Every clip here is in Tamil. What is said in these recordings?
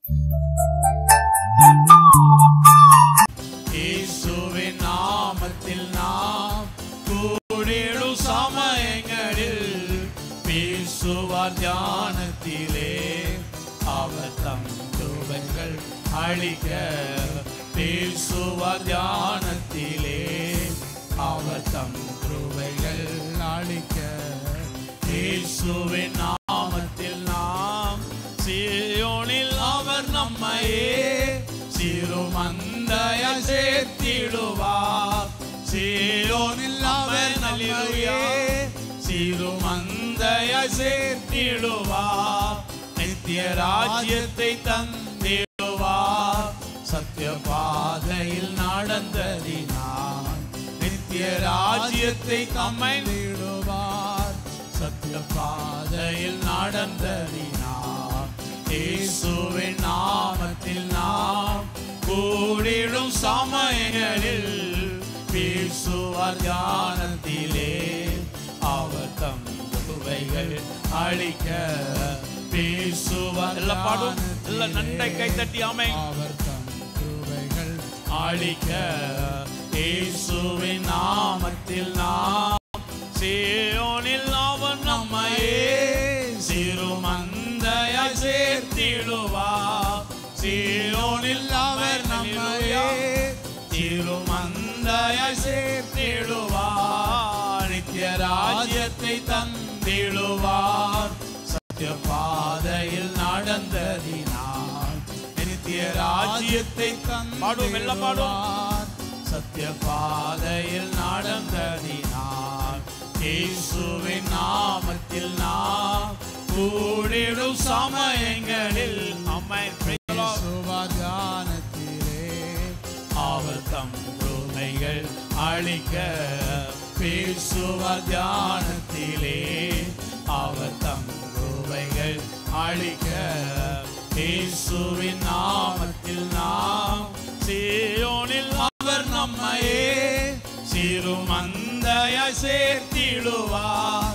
இயேசுவின் நாமத்தில் நாம் கூடிடும் சமயங்களில் பேசுவார் தியானத்திலே அவர் தம் கிருபைகள் அளிக்க. பேசுவார் தியானத்திலே அவர் தம் கிருபைகள் அளிக்க. இயேசுவின் நாமத்தில் நாம் சீயோனில் அவர் நம்மையே சிறுமந்தையாய் சேர்த்திடுவார். சீயோனில் அவர் நம்மையே சிறுமந்தையாய் சேர்த்திடுவார். நித்திய ராஜ்யத்தை தந்திடுவார். சத்திய பாதையில் நடந்ததினார் நித்திய ராஜ்யத்தை தம்மைடுவார். சத்திய பாதையில் நடந்ததினார் இயேசுவின் நாமத்தில் நாம் கூடிடும் சமயங்களில் பேசுவார் தியானத்திலே அவர் தம் கிருபைகள் அளிக்க. பேசுவார் எல்லாம் பாடும் எல்லாம் நன்றை கை தட்டி அமை. அவர் தம் கிருபைகள் அளிக்க. இயேசுவின் நாமத்தில் நாம் சீயோனில் அவர் நம்மையே சிறுமந்தையாய் சேர்த்திடுவார். சீயோனில் அவர் நம்மையே சிறுமந்தையாய் சேர்த்திடுவார். நித்திய ராஜ்யத்தை தந்திடுவார். சத்திய பாதையில் நடந்ததினார் நித்திய ராஜ்யத்தை தந்திடுவார். சத்திய பாதையில் நடந்ததினார் இயேசுவின் நாமத்தில் நாம் கூடிடும் சமயங்களில் தியானத்திலே அவர் தம் கிருபைகள் அளிக்க. பேசுவார் தியானத்திலே அவர் தம் கிருபைகள் அளிக்க. இயேசுவின் நாமத்தில் நாம் சீயோனில் அவர் நம்மையே சிறுமந்தையாய் சேர்த்திடுவார்.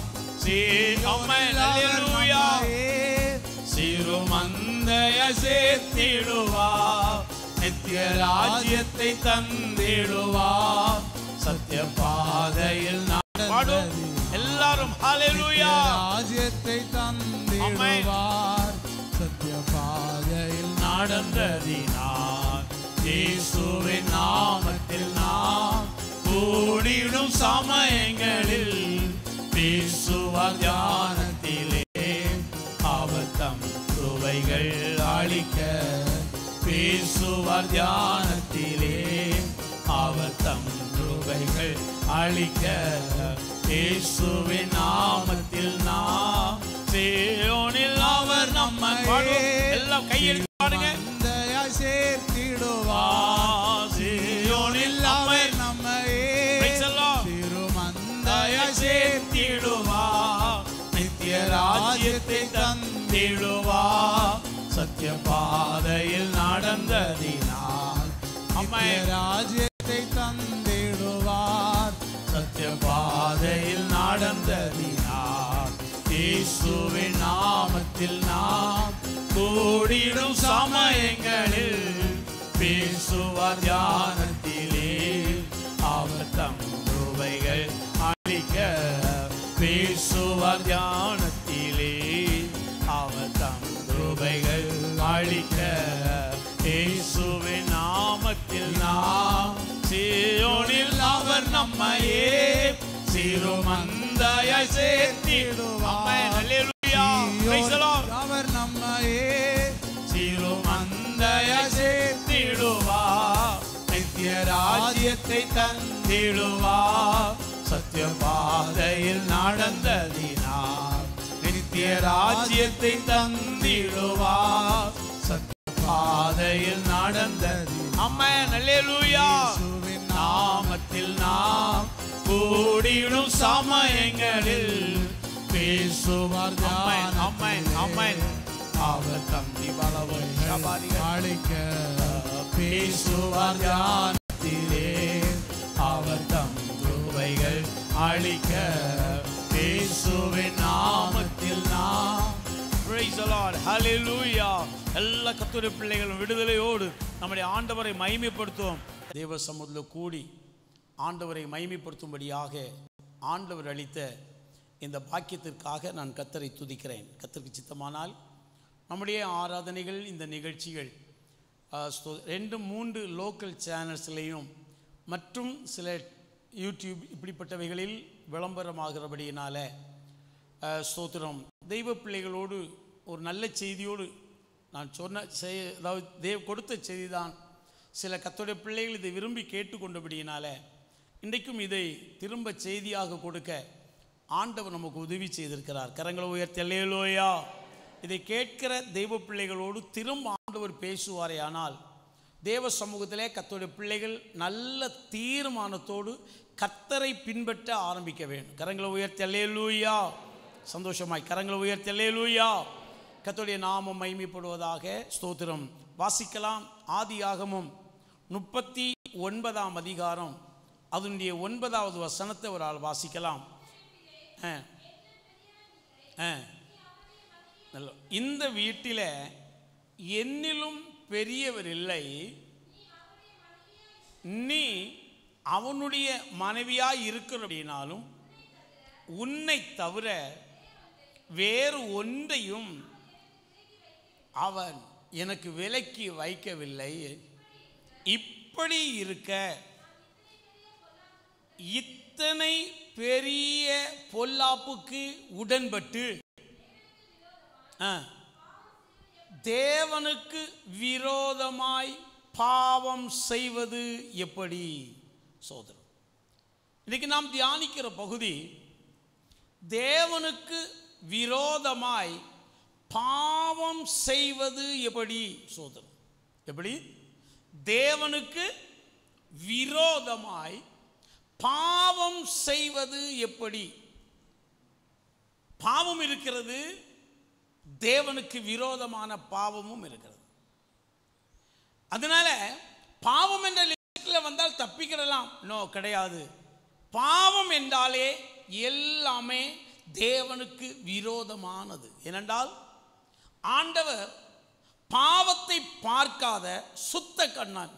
சிறுமந்தையாய் சேர்த்திடுவார். நித்திய ராஜ்யத்தை தந்திடுவார். சத்திய பாதையில் நடந்தது எல்லாரும் ஹல்லேலூயா. ராஜ்யத்தை தந்திடுவார். சத்திய பாதையில் நடந்ததினார் இயேசுவின் நாமத்தில் நாம் கூடிடும் சமயங்களில் பேசுவார் தியானத்திலே அவர் தம் கிருபைகள் அளிக்க. பேசுவார் தியானத்திலே அவர் தம் கிருபைகள் அளிக்க. இயேசுவின் நாமத்தில் நாம் சீயோனில் அவர் நம்மையே எல்லாம் கையெழுத்து பாடுங்க சேர்த்திடுவார். சீயோனில் அவர் நம்மையே சிறுமந்தையாய் சேர்த்திடுவார். நித்திய ராஜ்யத்தை தந்திடுவார். சத்திய பாதையில் நடந்ததினார் நித்திய ராஜ்யத்தை தந்திடுவார். சத்திய பாதையில் நடந்ததினார் இயேசுவின் நாமத்தில் நாம் கூடிடும் சமயங்களில் பேசுவார் தியானத்திலே அவர் தம் கிருபைகள் அளிக்க. பேசுவார் தியானத்திலே அவர் தம் கிருபைகள் அளிக்க. இயேசுவின் நாமத்தில் நாம் சீயோனில் அவர் நம்மையே சிறுமந்தையாய் சேர்த்திடுவார். ஹல்லேலூயா. Price the Lord. அவர் நம்மையே சிறுமந்தையாய் சேர்த்திடுவார். நித்திய ராஜ்யத்தை தந்திடுவார். சத்திய பாதையில் நடந்ததினார் நித்திய ராஜ்யத்தை தந்திடுவார். சத்திய பாதையில் நடந்தது ஆமென். ஹல்லேலூயா. இயேசுவின் நாமத்தில் நாம் கூடிடும் சமயங்களில் பேசுவார் ஆமென் ஆமென் ஆமென். அவர் தந்தி பலவை அளிக்க. பேசுவார் தியானத்திலே அவர் தம் கிருபைகள் அளிக்க. இயேசுவின் நாமத்தில் நாம். Praise the Lord. Hallelujah. எல்லா கர்த்தருடைய பிள்ளைகளும் விடுதலையோடு நம்முடைய ஆண்டவரை மகிமைப்படுத்துவோம். தேவ சமூகத்தில் கூடி ஆண்டவரை மகிமைப்படுத்தும்படியாக ஆண்டவர் அளித்த இந்த பாக்கியத்திற்காக நான் கர்த்தரை துதிக்கிறேன். கர்த்தருக்கு சித்தமானால் நம்முடைய ஆராதனைகள், இந்த நிகழ்ச்சிகள் 2-3 லோக்கல் சேனல்ஸ்லேயும் மற்றும் சில யூடியூப் இப்படிப்பட்டவைகளில் விளம்பரமாகிறபடியினால ஸ்தோத்திரம், தெய்வ பிள்ளைகளோடு ஒரு நல்ல செய்தியோடு நான் சொன்ன அதாவது கொடுத்த செய்தி தான். சில கர்த்தருடைய பிள்ளைகள் இதை விரும்பி கேட்டுக்கொண்டபடியினால இன்றைக்கும் இதை திரும்ப செய்தியாக கொடுக்க ஆண்டவர் நமக்கு உதவி செய்திருக்கிறார். கரங்களை உயர்த்தி அல்லேலூயா. இதை கேட்கிற தெய்வ பிள்ளைகளோடு திரும்ப ஆண்டவர் பேசுவாரே ஆனால் தேவ சமூகத்திலே கர்த்தருடைய பிள்ளைகள் நல்ல தீர்மானத்தோடு கர்த்தரை பின்பற்ற ஆரம்பிக்க வேண்டும். கரங்களை உயர்த்தி அல்லேலூயா. சந்தோஷமாய் கரங்களை உயர்த்தி அல்லேலூயா. கர்த்தருடைய நாமம் மகிமைப்படுவதாக. ஸ்தோத்திரம். வாசிக்கலாம். ஆதியாகமம் 39ஆம் அதிகாரம் அதனுடைய 9வது வசனத்தை ஒரு ஆள் வாசிக்கலாம். இந்த வீட்டில் என்னிலும் பெரியவர் இல்லை, நீ அவனுடைய மனைவியாய் இருக்கிறபடினாலும் உன்னை தவிர வேறு ஒன்றையும் அவன் எனக்கு விலக்கி வைக்கவில்லை. இப்படி இருக்க இத்தனை பெரிய பொல்லாப்புக்கு உடன்பட்டு தேவனுக்கு விரோதமாய் பாவம் செய்வது எப்படி? சோதரன், இன்னைக்கு நாம் தியானிக்கிற பகுதி தேவனுக்கு விரோதமாய் பாவம் செய்வது எப்படி? சோதரன், எப்படி தேவனுக்கு விரோதமாய் பாவம் செய்வது எப்படி? பாவம் இருக்கிறது, தேவனுக்கு விரோதமான பாவமும் இருக்கிறது. அதனால பாவம் என்ற லிஸ்டில் வந்தால் தப்பிக்கிடலாம். நோ, கிடையாது. பாவம் என்றாலே எல்லாமே தேவனுக்கு விரோதமானது. ஏனென்றால் ஆண்டவர் பாவத்தை பார்க்காத சுத்த கண்ணன்.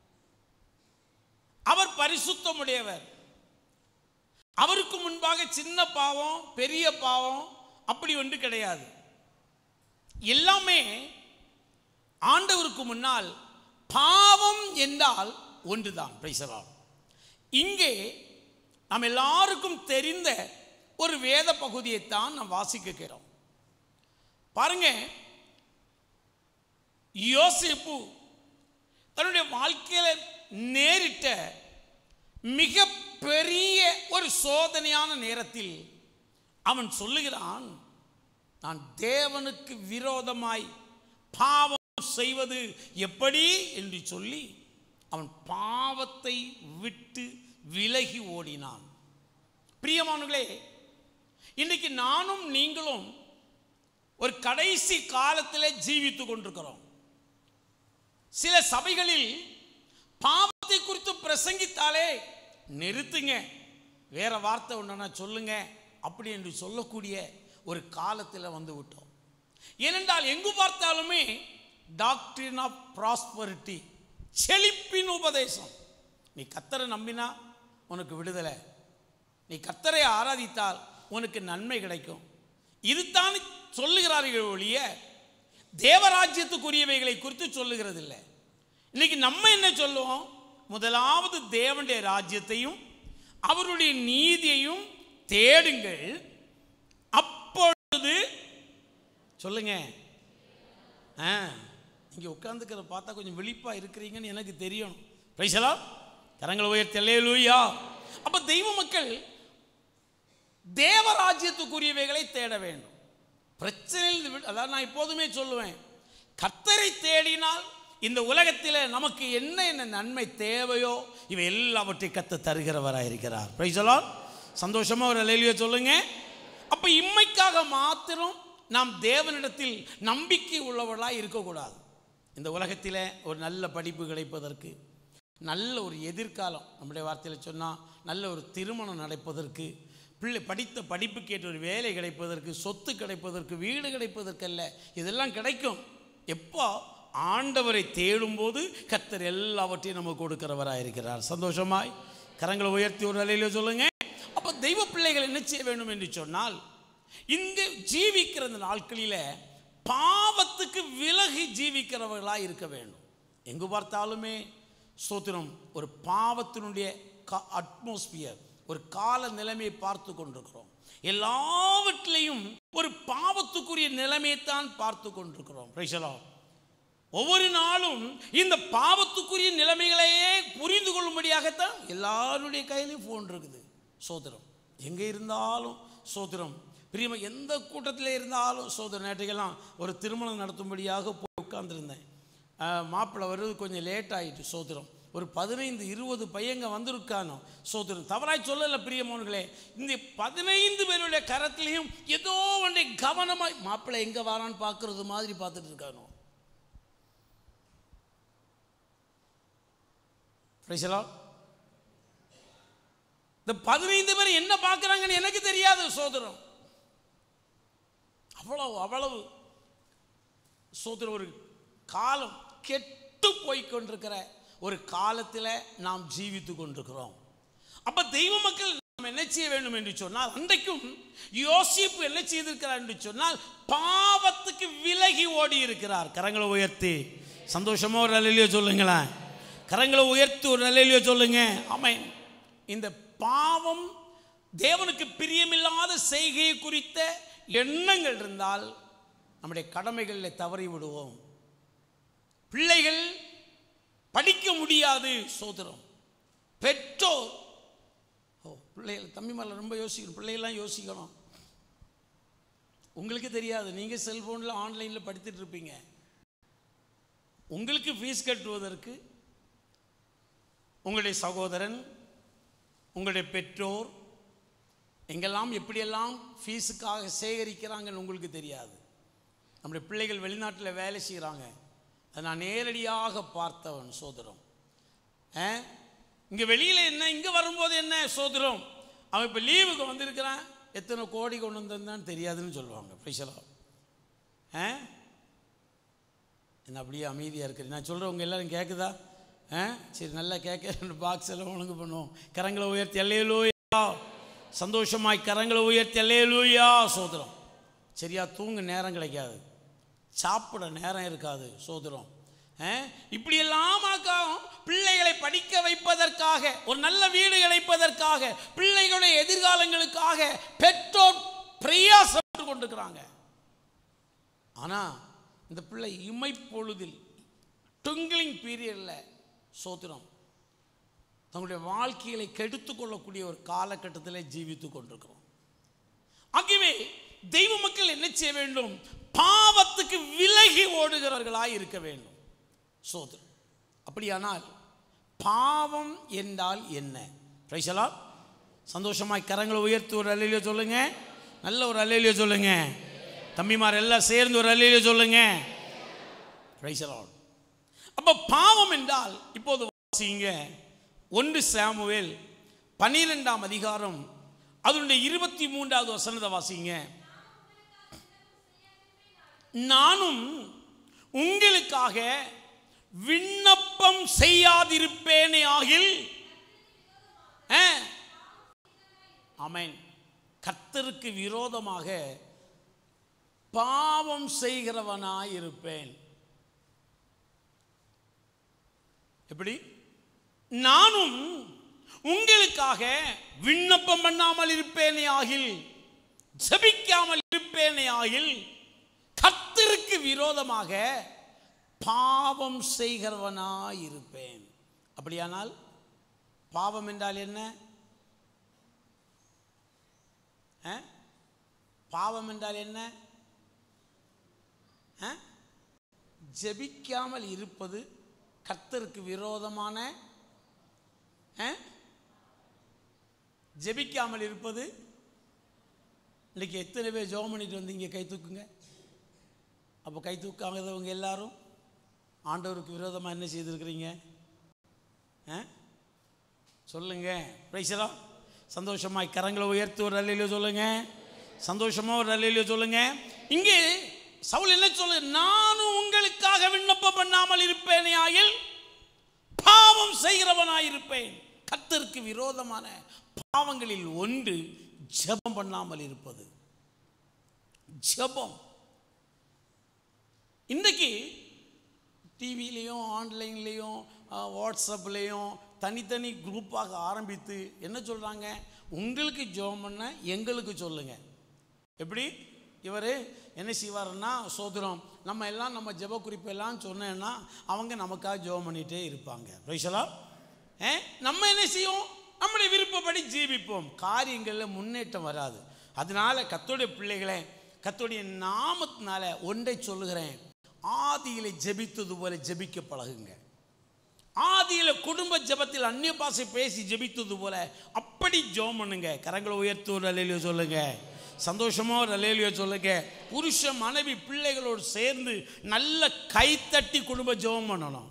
அவர் பரிசுத்தமுடையவர். அவருக்கு முன்பாக சின்ன பாவம், பெரிய பாவம் அப்படி ஒன்று கிடையாது. எல்லாமே ஆண்டவருக்கு முன்னால் பாவம் என்றால் ஒன்றுதான். பிரைசலால். இங்கே நாம் எல்லாருக்கும் தெரிந்த ஒரு வேத பகுதியைத்தான் நாம் வாசிக்க கேட்டோம். பாருங்க, யோசேப்பு தன்னுடைய வாழ்க்கையில் நேரிட்ட மிக பெரிய ஒரு சோதனையான நேரத்தில் அவன் சொல்லுகிறான், நான் தேவனுக்கு விரோதமாய் பாவம் செய்வது எப்படி என்று சொல்லி அவன் பாவத்தை விட்டு விலகி ஓடினான். பிரியமானவர்களே, இன்னைக்கு நானும் நீங்களும் ஒரு கடைசி காலத்தில் ஜீவித்துக் கொண்டிருக்கிறோம். சில சபைகளில் பாவத்தை குறித்து பிரசங்கித்தாலே நிறுத்துங்க, வேற வார்த்தை ஒன்றுனா சொல்லுங்க அப்படி என்று சொல்லக்கூடிய ஒரு காலத்தில் வந்து விட்டோம். ஏனென்றால் எங்கு பார்த்தாலுமே டாக்டரின் ஆஃப் ப்ராஸ்பரிட்டி, செழிப்பின் உபதேசம். நீ கர்த்தரை நம்பினா உனக்கு விடுதலை, நீ கர்த்தரை ஆராதித்தால் உனக்கு நன்மை கிடைக்கும். இதுதான் சொல்லுகிறார்கள் ஒழிய தேவராஜ்யத்துக்குரியவைகளை குறித்து சொல்லுகிறது இல்லை. இன்னைக்கு நம்ம என்ன சொல்லுவோம்? முதலாவது தேவனுடைய ராஜ்யத்தையும் அவருடைய நீதியையும் தேடுங்கள், அப்பொழுது சொல்லுங்க. நீங்க உட்கார்ந்துக்கிற பார்த்தா கொஞ்சம் விழிப்பா இருக்கிறீங்கன்னு எனக்கு தெரியும். பிரைஸ் எல்லாம் கரங்களை உயர்த்தி அல்லேலூயா. அப்ப தெய்வ மக்கள் தேவராஜ்யத்துக்குரியவைகளை தேட வேண்டும். பிரச்சனையில் அதாவது நான் எப்போதுமே சொல்லுவேன், கர்த்தரை தேடினால் இந்த உலகத்தில் நமக்கு என்ன என்ன நன்மை தேவையோ இவை எல்லாவற்றையும் கர்த்தர் தருகிறவராயிருக்கிறார். பிரைஸ் எல்லாம் சந்தோஷமா ஒரு அல்லேலூயா சொல்லுங்க. அப்ப இம்மைக்காக மாத்திரம் நாம் தேவனிடத்தில் நம்பிக்கை உள்ளவர்களாக இருக்கக்கூடாது. இந்த உலகத்தில் ஒரு நல்ல படிப்பு கிடைப்பதற்கு, நல்ல ஒரு எதிர்காலம், நம்முடைய வார்த்தையில் சொன்னால் நல்ல ஒரு திருமணம் நடப்பதற்கு, பிள்ளை படித்த படிப்புக்கு ஏற்ற ஒரு வேலை கிடைப்பதற்கு, சொத்து கிடைப்பதற்கு, வீடு கிடைப்பதற்கல்ல, இதெல்லாம் கிடைக்கும். எப்போ ஆண்டவரை தேடும்போது கர்த்தர் எல்லாவற்றையும் நமக்கு கொடுக்கிறவராக இருக்கிறார். சந்தோஷமாய் கரங்களை உயர்த்தி ஒரு நிலையில சொல்லுங்க. அப்போ தெய்வ பிள்ளைகள் என்ன செய்ய வேண்டும் என்று சொன்னால், இங்கு ஜீவிக்கிற நாட்களில் பாவத்துக்கு விலகி ஜீவிக்கிறவர்களாக இருக்க வேண்டும். எங்கு பார்த்தாலுமே ஸ்தோத்திரம் ஒரு பாவத்தினுடைய அட்மாஸ்பியர், ஒரு கால நிலைமையை பார்த்து கொண்டிருக்கிறோம். எல்லாவற்றிலையும் ஒரு பாவத்துக்குரிய நிலைமையைத்தான் பார்த்து கொண்டிருக்கிறோம். Praise the Lord. ஒவ்வொரு நாளும் இந்த பாவத்துக்குரிய நிலைமைகளையே புரிந்து கொள்ளும்படியாகத்தான் எல்லாருடைய கையிலையும் ஃபோன் இருக்குது. சோதரம் எங்கே இருந்தாலும் சோதரம் பிரியமா, எந்த கூட்டத்தில் இருந்தாலும் சோதரம். நேற்றுக்கெல்லாம் ஒரு திருமணம் நடத்தும்படியாக போய் உட்கார்ந்துருந்தேன். மாப்பிள்ளை வருது கொஞ்சம் லேட் ஆகிட்டு சோதரம். ஒரு 15-20 பையங்க வந்திருக்கானோ சோதரம். தவறாய் சொல்லலை பிரியமானவர்களே, இந்த 15 பேருடைய கரத்திலையும் ஏதோ ஒன்றை கவனமாய் மாப்பிள்ளை எங்கே வரான்னு பார்க்கறது மாதிரி பார்த்துட்டு இருக்கானோ. இந்த 15 பேர் என்ன பார்க்குறாங்கன்னு எனக்கு தெரியாது சோதரம். அவ்வளவு சோதரம் ஒரு காலம் கெட்டு போய்கொண்டிருக்கிற ஒரு காலத்தில் நாம் ஜீவித்து கொண்டிருக்கிறோம். அப்போ தெய்வ மக்கள் நாம் என்ன செய்ய வேண்டும் என்று சொன்னால், அன்றைக்கும் யோசிப்பு என்ன செய்திருக்கிறார் என்று சொன்னால், பாவத்துக்கு விலகி ஓடி இருக்கிறார். கரங்களை உயர்த்தி சந்தோஷமா ஒரு நிலையிலேயே சொல்லுங்களேன். கரங்களை உயர்த்தி ஒரு நிலையிலேயே சொல்லுங்க. ஆமென். இந்த பாவம் தேவனுக்கு பிரியமில்லாத செய்கையை குறித்த எண்ணங்கள் இருந்தால் நம்முடைய கடமைகளில் தவறி விடுவோம். பிள்ளைகள் படிக்க முடியாது சோதரம். பெற்றோர் பிள்ளைகள் தம்பிமாரில் ரொம்ப யோசிக்கணும். பிள்ளைகள்லாம் யோசிக்கணும். உங்களுக்கு தெரியாது, நீங்கள் செல்ஃபோனில் ஆன்லைனில் படித்துட்டு இருப்பீங்க. உங்களுக்கு ஃபீஸ் கட்டுவதற்கு உங்களுடைய சகோதரன், உங்களுடைய பெற்றோர் எங்கெல்லாம் எப்படியெல்லாம் ஃபீஸுக்காக சேகரிக்கிறாங்கன்னு உங்களுக்கு தெரியாது. நம்முடைய பிள்ளைகள் வெளிநாட்டில் வேலை செய்கிறாங்க. அதை நான் நேரடியாக பார்த்தவன் சோதரம். இங்கே வெளியில் என்ன, இங்கே வரும்போது என்ன சோதரம், அவன் இப்போ லீவுக்கு வந்திருக்கிறான், எத்தனை கோடி கொண்டு வந்திருந்தான்னு தெரியாதுன்னு சொல்லுவாங்க. பிரைசலா என்ன அப்படியே அமைதியாக இருக்குது. நான் சொல்கிறவங்க எல்லோரும் கேட்குதா? சரி, நல்லா கேட்க. 2 பாக்ஸ் எல்லாம் ஒழுங்கு பண்ணுவோம். கரங்களை உயர்த்தி அல்லேலூயா. சந்தோஷமாய் கரங்களை உயர்த்தி அல்லேலூயா. சோதரம் சரியா தூங்க நேரம் கிடைக்காது, சாப்பிட நேரம் இருக்காது சோதரம். இப்படியெல்லாம் பிள்ளைகளை படிக்க வைப்பதற்காக, ஒரு நல்ல வீடு கிடைப்பதற்காக, பிள்ளைகளுடைய எதிர்காலங்களுக்காக பெற்றோர் பிரயாசப்பட்டு கொண்டிருக்கிறாங்க. ஆனால் இந்த பிள்ளை இமைப்பொழுதில் ட்விங்கிளிங் பீரியடில் சோதரம் தங்களுடைய வாழ்க்கைகளை கெடுத்துக் கொள்ளக்கூடிய ஒரு காலகட்டத்தில் ஜீவித்து கொண்டிருக்கிறோம். ஆகவே தெய்வ மக்கள் என்ன செய்ய வேண்டும்? பாவத்துக்கு விலகி ஓடுகிறவர்களாய் இருக்க வேண்டும் சோதரம். அப்படியானால் பாவம் என்றால் என்ன? Praise the Lord. சந்தோஷமாய் கரங்களை உயர்த்தி ஒரு அல்லேலூயா சொல்லுங்க. நல்ல ஒரு அல்லேலூயா சொல்லுங்க. தம்பிமார் எல்லாம் சேர்ந்து ஒரு அல்லேலூயா சொல்லுங்க. Praise the Lord. அப்ப பாவம் என்றால் இப்போது வாசிங்க 1 சாமுவேல் 12ஆம் அதிகாரம் அதனுடைய 23வது வசனத்தை வாசிங்க. நானும் உங்களுக்காக விண்ணப்பம் செய்யாதிருப்பேனே ஆகில். ஆமென். கர்த்தருக்கு விரோதமாக பாவம் செய்கிறவனாய் இருப்பேன். எப்படி? நானும் உங்களுக்காக விண்ணப்பம் பண்ணாமல் இருப்பேனே ஆகில், ஜெபிக்காமல் இருப்பேனே ஆகில், கர்த்தருக்கு விரோதமாக பாவம் செய்கிறவனாய் இருப்பேன். அப்படியானால் பாவம் என்றால் என்ன? பாவம் என்றால் என்ன? ஜெபிக்காமல் இருப்பது கர்த்தருக்கு விரோதமான, ஜெபிக்காமல் இருப்பது. இன்னைக்கு எத்தனை பேர் ஜெபம் பண்ணிட்டு வந்தீங்க? கை தூக்குங்க. அப்போ கை தூக்காதவங்க எல்லாரும் ஆண்டவருக்கு விரோதமாக என்ன செய்திருக்கிறீங்க? சொல்லுங்க. Praise the Lord. சந்தோஷமாய் கரங்களை உயர்த்தி ஒரு அல்லேலூயா சொல்லுங்க. சந்தோஷமா ஒரு அல்லேலூயா சொல்லுங்க. இங்கே சவுல் என்ன சொல்லு? நானும் குடும்பங்களுக்காக விண்ணப்பம் பண்ணாமல் இருப்பேனே ஆகில் பாவம் செய்கிறவனாயிருப்பேன். கர்த்தருக்கு விரோதமான பாவங்களில் ஒன்று ஜெபம் பண்ணாமல் இருப்பது. ஜெபம் இன்றைக்கு டிவிலையும் ஆன்லைன்லேயும் வாட்ஸ்அப்லேயும் தனித்தனி குரூப்பாக ஆரம்பித்து என்ன சொல்கிறாங்க, உங்களுக்கு ஜெபம் பண்ண எங்களுக்கு சொல்லுங்கள். எப்படி இவர் என்ன செய்வாருன்னா, சோதரம் நம்ம எல்லாம் நம்ம ஜெப குறிப்பெல்லாம் சொன்னேன்னா அவங்க நமக்காக ஜெபம் பண்ணிகிட்டே இருப்பாங்க. ரைசலா நம்ம என்ன செய்வோம், நம்முடைய விருப்பப்படி ஜீவிப்போம், காரியங்களில் முன்னேற்றம் வராது. அதனால கர்த்தருடைய பிள்ளைகளை கர்த்தருடைய நாமத்தினால ஒன்றை சொல்லுகிறேன், ஆதியிலே ஜெபித்தது போல ஜெபிக்க பழகுங்க. ஆதியில குடும்ப ஜெபத்தில் அந்நிய பாஷை பேசி ஜெபித்தது போல அப்படி ஜெபம் பண்ணுங்க. கரங்களை உயர்த்தி ஒரு அல்லேலூயா சொல்லுங்க. சந்தோஷமா ஒரு அல்லேலூயா சொல்லுங்க. புருஷ மனைவி பிள்ளைகளோடு சேர்ந்து நல்ல கைத்தட்டி குடும்ப ஜெபம் பண்ணணும்.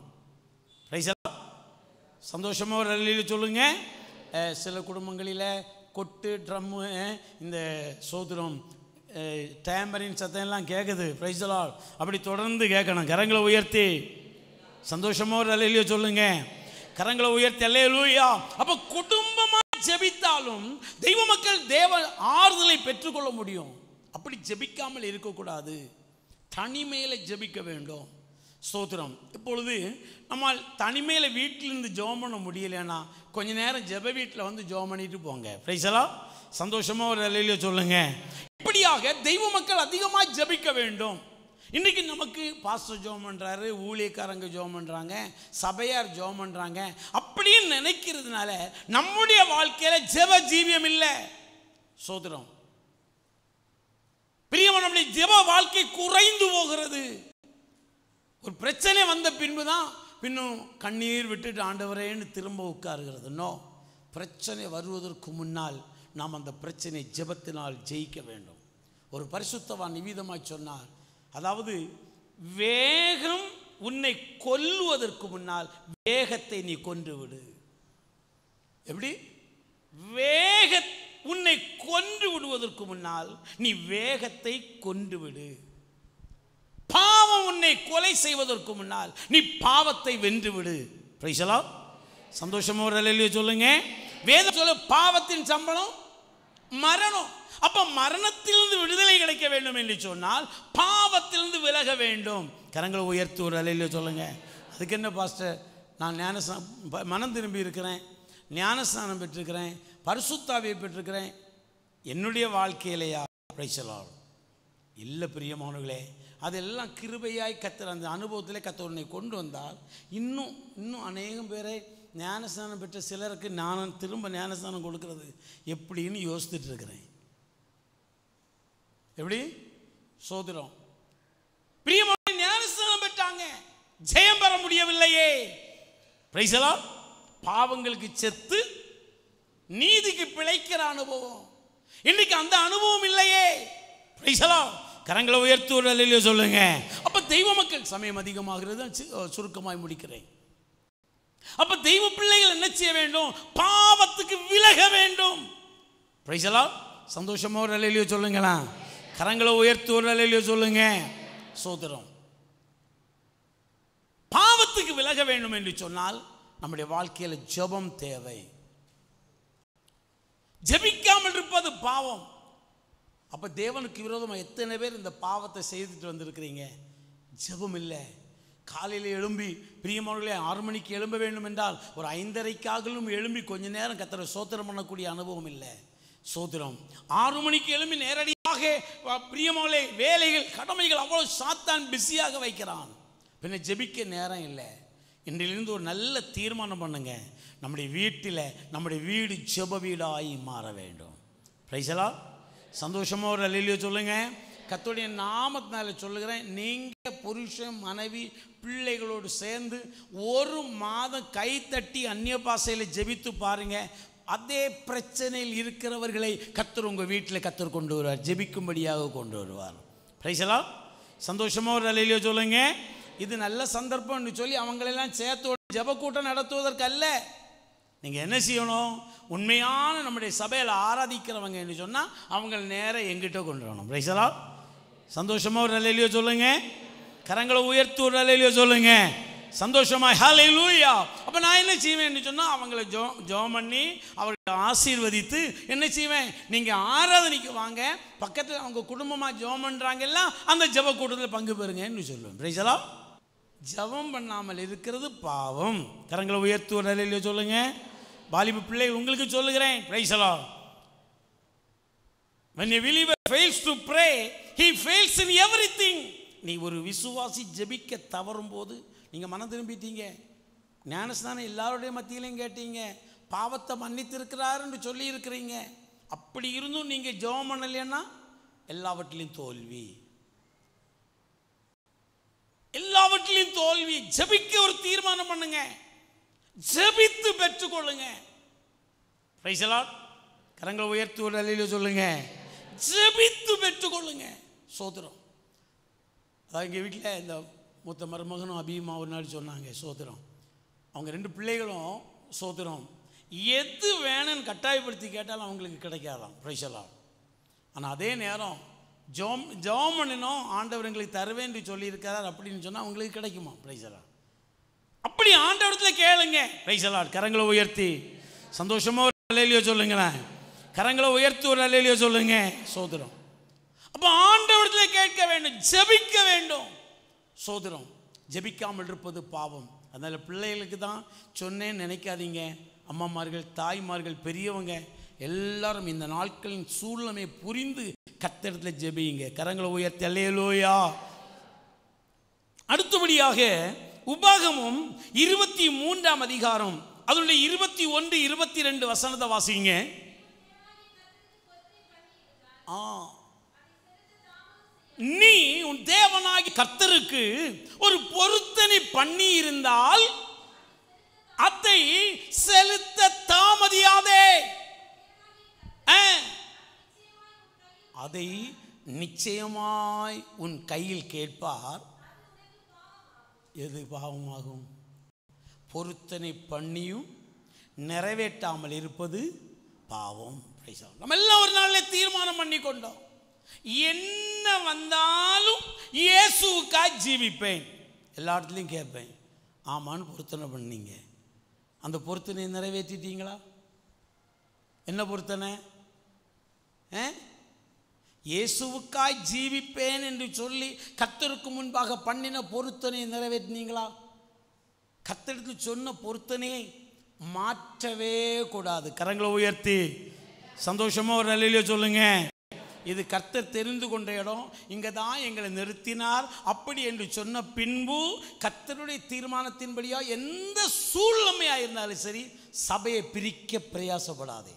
சந்தோஷமா ஒரு அல்லேலூயா சொல்லுங்க. சில குடும்பங்களில் கொட்டு ட்ரம்மு இந்த சோதரம் டேம்பரின் சத்தம் எல்லாம் கேட்குது. Praise the Lord. அப்படி தொடர்ந்து கேட்கணும். கரங்களை உயர்த்தி சந்தோஷமா ஒரு அல்லேலூயா சொல்லுங்க. கரங்களை உயர்த்தி அல்லேலூயா. அப்போ குடும்பமாக ஜெபித்தாலும் தெய்வ மக்கள் தேவ ஆறுதலை பெற்றுக்கொள்ள முடியும். அப்படி ஜெபிக்காமல் இருக்கக்கூடாது, தனிமையில் ஜெபிக்க வேண்டும். ஸ்தோத்திரம். இப்பொழுது நம்ம தனிமையில் வீட்டிலிருந்து ஜெபம் பண்ண முடியலைன்னா கொஞ்ச நேரம் ஜெப வீட்டில் வந்து ஜெபம் பண்ணிட்டு போங்க. Praise the Lord. சந்தோஷமா ஒரு அல்லேலூயா சொல்லுங்க. இப்படியாக தெய்வ மக்கள் அதிகமாக ஜெபிக்க வேண்டும். இன்றைக்கி நமக்கு பாஸ்டர் ஜெபம் பண்ணுறாரு, ஊழியக்காரங்க ஜெபம் பண்ணுறாங்க, சபையார் ஜெபம் பண்ணுறாங்க அப்படின்னு நினைக்கிறதுனால நம்முடைய வாழ்க்கையில் ஜெப ஜீவியம் இல்லை. சோதரம் பிரியமான நம்முடைய ஜெப வாழ்க்கை குறைந்து போகிறது. ஒரு பிரச்சனை வந்த பின்பு தான் பின்னும் கண்ணீர் விட்டுட்டு ஆண்டவரேன்னு திரும்ப உட்காருகிறது. நோ, பிரச்சனை வருவதற்கு முன்னால் நாம் அந்த பிரச்சனை ஜெபத்தினால் ஜெயிக்க வேண்டும். ஒரு பரிசுத்தவான் நிவீதமாய் சொன்னார், அதாவது வேகம் உன்னை கொல்லுவதற்கு முன்னால் வேகத்தை நீ கொன்று விடு. எப்படி? உன்னை கொன்று விடுவதற்கு முன்னால் நீ வேகத்தை கொன்று விடு. பாவம் உன்னை கொலை செய்வதற்கு முன்னால் நீ பாவத்தை வென்று விடு. Praise the Lord. சந்தோஷமா ஒரு அல்லேலூயா சொல்லுங்க. வேதம் சொல்ல பாவத்தின் சம்பளம் மரணம். அப்ப மரணத்திலிருந்து விடுதலை கிடைக்க வேண்டும் என்று சொன்னால் பாவத்திலிருந்து விலக வேண்டும். கரங்களை உயர்த்தி ஒரு அல்லேலூயா சொல்லுங்க. அதுக்கு என்ன பாஸ்டர், நான் மனம் திரும்பி இருக்கிறேன், ஞானஸ்நானம் பெற்றிருக்கிறேன், பரிசுத்தாவியை பெற்றிருக்கிறேன், என்னுடைய வாழ்க்கையிலையா? Price the Lord. இல்லை பிரியமானவர்களே, அதெல்லாம் கிருபையாய் கர்த்தர் அந்த அனுபவத்திலே கர்த்தர் உன்னை கொண்டு வந்தால் இன்னும் அநேகம் பேரை ஞானஸ்நானம் பெற்ற சிலருக்கு நான் திரும்ப ஞானஸ்நானம் கொடுக்கறது எப்படின்னு யோசித்துட்டு இருக்கிறேன். எப்படி? சோதரம் பிரியமான ஞானஸ்நானம் பெற்றாங்க, ஜெயம் பெற முடியவில்லையே. Praise the Lord. பாவங்களுக்கு செத்து நீதிக்கு பிழைக்கிற அனுபவம், இன்னைக்கு அந்த அனுபவம் இல்லையே. Praise the Lord. கரங்களை உயர்த்தி ஒரு அல்லேலூயா சொல்லுங்க. அப்ப தெய்வ மக்கள் சமயம் அதிகமாகிறது, சுருக்கமாய் முடிக்கிறேன். அப்ப தெய்வ பிள்ளைகள் என்ன செய்ய வேண்டும்? பாவத்துக்கு விலக வேண்டும். Praise the Lord. சந்தோஷமா ஒரு அல்லேலூயா சொல்லுங்களா. கரங்களை உயர்த்தி ஒரு அல்லேலூயா சொல்லுங்க. சோதரம் பாவத்துக்கு விலக வேண்டும் என்று சொன்னால் நம்முடைய வாழ்க்கையில் ஜெபம் தேவை. ஜெபிக்காமல் இருப்பது பாவம். அப்ப தேவனுக்கு விரோதமாக எத்தனை பேர் இந்த பாவத்தை செய்துட்டு வந்திருக்கிறீங்க? ஜெபம் இல்லை. காலையில் எழும்பி பிரியமானவர்களே 6 மணிக்கு எழும்ப வேண்டும் என்றால் ஒரு 5:30க்காகவும் எழும்பி கொஞ்ச நேரம் கர்த்தரை ஸ்தோத்திரம் பண்ணக்கூடிய அனுபவம் இல்லை. சோத்திரம் 6 மணிக்கு எழும்பி நேரடியாக பிரியமானவர்களே வேலைகள் கடமைகள் அவ்வளோ சாத்தான் பிஸியாக வைக்கிறான். பின்ன ஜெபிக்க நேரம் இல்லை. இன்றிலிருந்து ஒரு நல்ல தீர்மானம் பண்ணுங்க, நம்முடைய வீட்டில் நம்முடைய வீடு ஜெப வீடாய் மாற வேண்டும். Praise the Lord. சந்தோஷமா ஒரு அல்லேலூயா சொல்லுங்க. கர்த்தருடைய நாமத்தினால சொல்லுகிறேன், நீங்க புருஷன் மனைவி பிள்ளைகளோடு சேர்ந்து ஒரு மாதம் கைத்தட்டி அந்நிய பாஷையில் ஜெபித்து பாருங்க. அதே பிரச்சனையில் இருக்கிறவர்களை கர்த்தர் உங்கள் வீட்டில் கர்த்தர் கொண்டு வருவார், ஜெபிக்கும்படியாக கொண்டு வருவார். Praise the Lord. சந்தோஷமா ஒரு அல்லேலூயா சொல்லுங்க. இது நல்ல சந்தர்ப்பம்னு சொல்லி அவங்களெல்லாம் சேர்த்து ஜெப கூட்டம் நடத்துவதற்கு அல்ல. நீங்கள் என்ன செய்யணும்? உண்மையான நம்முடைய சபையில் ஆராதிக்கிறவங்க என்று சொன்னால் அவங்க நேரம் எங்கிட்ட கொண்டு வரணும். Praise the Lord. சந்தோஷமா ஒரு அல்லேலூயா சொல்லுங்க. கரங்களை உயர்த்தி ஒரு அல்லேலூயா சொல்லுங்க. சந்தோஷமாய் ஹல்லேலூயா. அப்போ நான் என்ன செய்வேன்னு சொன்னால் அவங்களை ஜெபம் பண்ணி அவர்களை ஆசீர்வதித்து என்ன செய்வேன், நீங்கள் ஆராதனைக்கு வாங்க, பக்கத்தில் அவங்க குடும்பமாக ஜெபம் பண்ணுறாங்கல்ல, அந்த ஜெப கூட்டத்தில் பங்கு பெறுங்கன்னு சொல்லுவேன். Praise the Lord. ஜெபம் பண்ணாமல் இருக்கிறது பாவம். கரங்களை உயர்த்தி ஒரு அல்லேலூயா சொல்லுங்க. வாலிப பிள்ளை உங்களுக்கு சொல்லுகிறேன். Praise the Lord. When a believer fails to pray, he fails in everything. நீ ஒரு விசுவாசி ஜெபிக்க தவறும் போது நீங்கள் மனம் திரும்பிட்டீங்க, ஞானஸ்நானம் எல்லாருடைய மத்தியிலையும் கேட்டீங்க, பாவத்தை மன்னித்திருக்கிறாருன்னு சொல்லி இருக்கிறீங்க, அப்படி இருந்தும் நீங்கள் ஜெபம் பண்ணலைன்னா எல்லாவற்றிலையும் தோல்வி, எல்லாவற்றிலையும் தோல்வி. ஜெபிக்க ஒரு தீர்மானம் பண்ணுங்க, ஜெபித்து பெற்றுக்கொள்ளுங்க. Price the Lord. கரங்களை உயர்த்தி ஒரு அல்லேலூயா சொல்லுங்க. ஜெபித்து பெற்றுக்கொள்ளுங்க. சோத்திரம். அதான் எங்கள் வீட்டில் இந்த மூத்த மருமகனும் அபியுமா ஒரு நாள் சொன்னாங்க, சோத்திரம், அவங்க 2 பிள்ளைகளும் சோத்திரம் எது வேணும்னு கட்டாயப்படுத்தி கேட்டாலும் அவங்களுக்கு கிடைக்காதான். Price the Lord. ஆனால் அதே நேரம் ஜெபம் பண்ணினோம், ஆண்டவர் எங்களுக்கு தருவேன் சொல்லியிருக்கிறார் அப்படின்னு சொன்னால் அவங்களுக்கு கிடைக்குமா? Praise the Lord. அப்படி ஆண்டவரத்தில் கேளுங்க. Praise the Lord. கரங்களை உயர்த்தி சந்தோஷமாக ஒரு அல்லேலூயா சொல்லுங்களேன். கரங்களை உயர்த்தி ஒரு அல்லேலூயா சொல்லுங்க. சோத்திரம். அப்போ ஆண்டவரத்தில் கேட்க வேண்டும், ஜெபிக்க வேண்டும். சோத்திரம். ஜெபிக்காமல் இருப்பது பாவம். அதனால் பிள்ளைகளுக்கு தான் சொன்னேன்னு நினைக்காதீங்க. அம்மாமார்கள், தாய்மார்கள், பெரியவங்க எல்லாரும் இந்த நாட்களின் சூழ்நிலையை புரிந்து கர்த்தரிடத்தில் ஜெபியுங்க. கரங்களை உயர்த்தி அல்லேலூயா. அடுத்தபடியாக உபாகமம் 23ஆம் அதிகாரம் அதனுடைய 21, 22 வசனத்தை வாசிங்க. நீ உன் தேவனாகி கர்த்தருக்கு ஒரு பொருத்தனை பண்ணி இருந்தால் அதை செலுத்த தாமதியாதே. அதை நிச்சயமாய் உன் கையில் கேட்பார். எது பாவமாகும்? பொருத்தனை பண்ணியும் நிறைவேற்றாமல் இருப்பது பாவம். நம்ம எல்லாம் ஒரு நாளில் தீர்மானம் பண்ணி கொண்டோம், என்ன வந்தாலும் இயேசுவுக்காக ஜீவிப்பேன். எல்லா இடத்துலையும் கேட்பேன், ஆமான்னு பொருத்தனை பண்ணீங்க. அந்த பொருத்தனை நிறைவேற்றிட்டீங்களா? என்ன பொருத்தனை? இயேசுவுக்காய் ஜீவிப்பேன் என்று சொல்லி கர்த்தருக்கு முன்பாக பண்ணின பொருத்தனை நிறைவேற்றினீங்களா? கர்த்தருக்கு சொன்ன பொருத்தனையை மாற்றவே கூடாது. கரங்களை உயர்த்தி சந்தோஷமா ஒரு அல்லேலூயா சொல்லுங்க. இது கர்த்தர் தெரிந்து கொண்ட இடம், இங்கே தான் எங்களை நிறுத்தினார் அப்படி என்று சொன்ன பின்பு கர்த்தருடைய தீர்மானத்தின்படியா எந்த சூழ்நிலையாக இருந்தாலும் சரி சபையை பிரிக்க பிரயாசப்படாதே.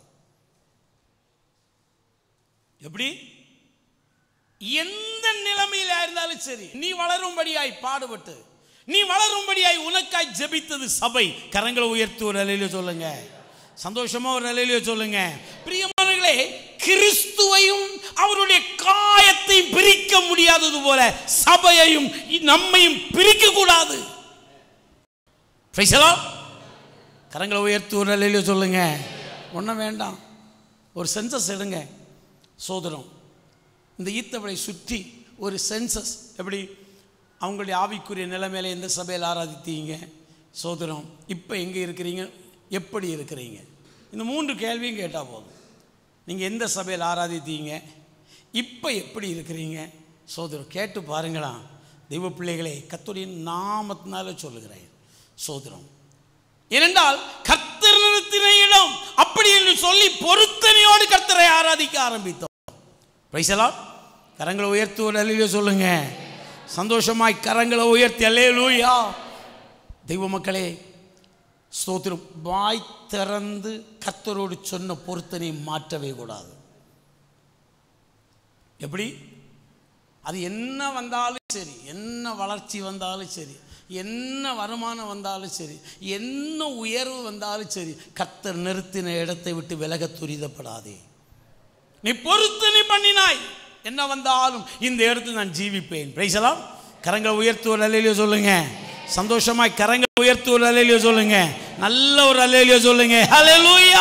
எப்படி எந்த நிலைமையில இருந்தாலும் சரி நீ வளரும்படியாய் பாடுபட்டு, நீ வளரும்படியாய் உனக்காய் ஜெபித்தது சபை. கரங்களை உயர்த்தி ஒரு அல்லேலூயா சொல்லுங்க. சந்தோஷமா ஒரு அல்லேலூயா சொல்லுங்க. பிரியமானவர்களே, கிறிஸ்துவையும் அவருடைய காயத்தை பிரிக்க முடியாதது போல சபையையும் நம்மையும் பிரிக்க கூடாது. Praise the Lord. கரங்களை உயர்த்தி ஒரு அல்லேலூயா சொல்லுங்க. ஒன்றும் வேண்டாம், ஒரு சென்சஸ் எடுங்க. சோதரம், இந்த ஈத்தவளை சுற்றி ஒரு சென்சஸ். எப்படி அவங்களுடைய ஆவிக்குரிய நிலைமையில எந்த சபையில் ஆராதித்தீங்க? சோதரம், இப்போ எங்கே இருக்கிறீங்க? எப்படி இருக்கிறீங்க? இந்த 3 கேள்வியும் கேட்டால் போதும். நீங்கள் எந்த சபையில் ஆராதித்தீங்க? இப்போ எப்படி இருக்கிறீங்க? சோதரம் கேட்டு பாருங்களா. தெய்வ பிள்ளைகளை கர்த்தருடைய நாமத்தினால சொல்லுகிறேன். சோதரம், ஏனென்றால் கர்த்தர் நிறுத்தின இடம் அப்படி என்று சொல்லி பொருத்தனையோடு கர்த்தரை ஆராதிக்க ஆரம்பித்தோம். Praise the Lord. கரங்களை உயர்த்தி ஒரு அல்லேலூயா சொல்லுங்க. சந்தோஷமாய் கரங்களை உயர்த்தி அல்லேலூயா. தெய்வ மக்களே, ஸ்தோத்திரம். வாய் திறந்து கர்த்தரோடு சொன்ன பொருத்தனை மாற்றவே கூடாது. எப்படி? அது என்ன வந்தாலும் சரி, என்ன வளர்ச்சி வந்தாலும் சரி, என்ன வருமானம் வந்தாலும் சரி, என்ன உயர்வு வந்தாலும் சரி, கர்த்தர் நிறுத்தின இடத்தை விட்டு விலக துரிதப்படாதே. நீ பொருத்தனை பண்ணினாய், என்ன வந்தாலும் இந்த இடத்தில் நான் ஜீவிப்பேன். Price the Lord. கரங்களை உயர்த்தி ஒரு அல்லேலூயா சொல்லுங்க. சந்தோஷமாய் கரங்களை உயர்த்தி ஒரு அல்லேலூயா சொல்லுங்க. நல்ல ஒரு அல்லேலூயா சொல்லுங்க. ஹல்லேலூயா.